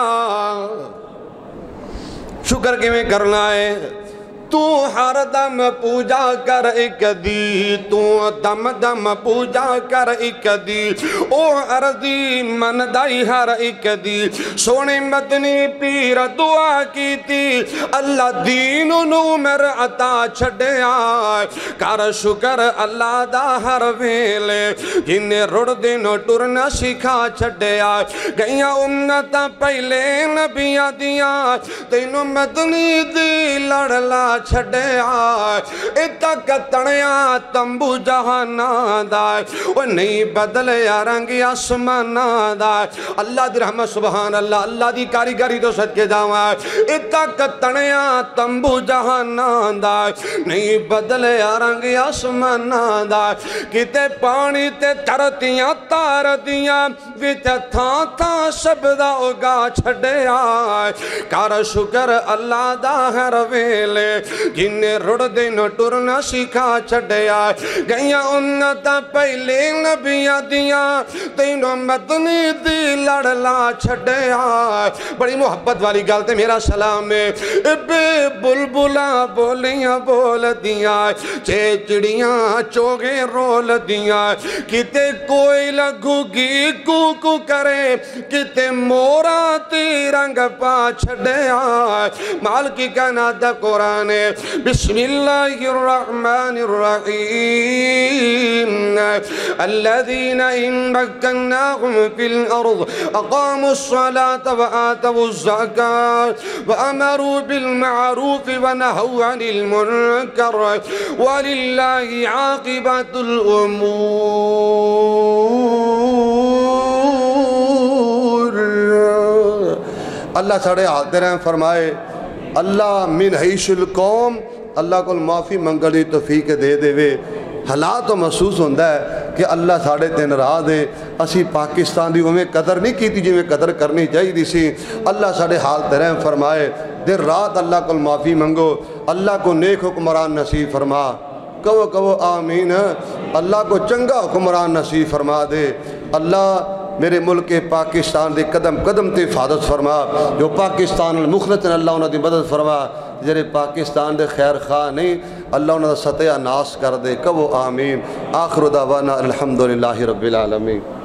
شکر کے میں کرنا ہے تو ہر دم پوجا کر ایک دی، تو دم دم پوجا کر ایک دی، او عرضی من دائی ہر ایک دی۔ سونے مدنی پیر دعا کی تھی اللہ دین و نومر عطا چھڑیا۔ کر شکر اللہ دا ہر ویلے، جنہیں رڑ دینو ٹرنا سکھا چھڑیا۔ گئیاں امتاں پہلے نبیاں دیاں تینو مدنی دی لڑلا چھڑیا۔ اتا کتنیا تمبو جہانا دائے وہ نہیں بدلیا رنگی آسمانا دائے۔ اللہ دی رحمت سبحان اللہ، اللہ دی کاریگری تو صدقے جاوائے۔ اتا کتنیا تمبو جہانا دائے نہیں بدلیا رنگی آسمانا دائے۔ کتے پانی تے ترتیاں تار دیاں ویت تھا تھا شبدہ اگا چھڑیا۔ کر شکر اللہ دا ہر ویلے، جنہیں رڑ دینا ٹرنا سکھا چھڑیا۔ گئیاں امتاں پہلے نبیاں دیاں تینوں مدنی دی لڑلا چھڑیا۔ بڑی محبت والی گل تے میرا سلام ہے۔ بے بلبلاں بولیاں بول دیاں، چیچڑیاں چوگے رول دیاں، کتے کوئی لگو گی کو کو کرے، کتے مورا تی رنگ پا چھڑیا۔ مال کی کائنات دا قرآن ہے بسم اللہ الرحمن الرحیم الذین ان مکناہم فی الارض اقاموا الصلاة وآتوا الزکاة وامروا بالمعروف ونہوا عن المنکر وللہ عاقبۃ الامور۔ اللہ ساڑھے حاضر ہیں فرمائے اللہ من حیث القوم اللہ کو معافی منگلی توفیق دے دے وے حالات تو محسوس ہوتا ہے کہ اللہ ساڑھے تے ناراض ہے، اسی پاکستان دی اویں قدر نہیں کیتی جویں قدر کرنی چاہیے سی۔ اللہ ساڑھے حال تے رحم فرمائے، دیر رات اللہ کو معافی منگو، اللہ کو نیک حکمران نصیب فرما، کہو کہو آمین۔ اللہ کو چنگا حکمران نصیب فرما دے، اللہ میرے ملک پاکستان دے قدم قدم تے حفاظت فرما، جو پاکستان المخلص ہیں اللہ انہوں دی مدد فرما، جڑے پاکستان دے خیر خواہ نہیں اللہ انہوں دا ستیہ ناس کر دے، کہو آمین۔ آخر دعوانا الحمدللہ رب العالمین۔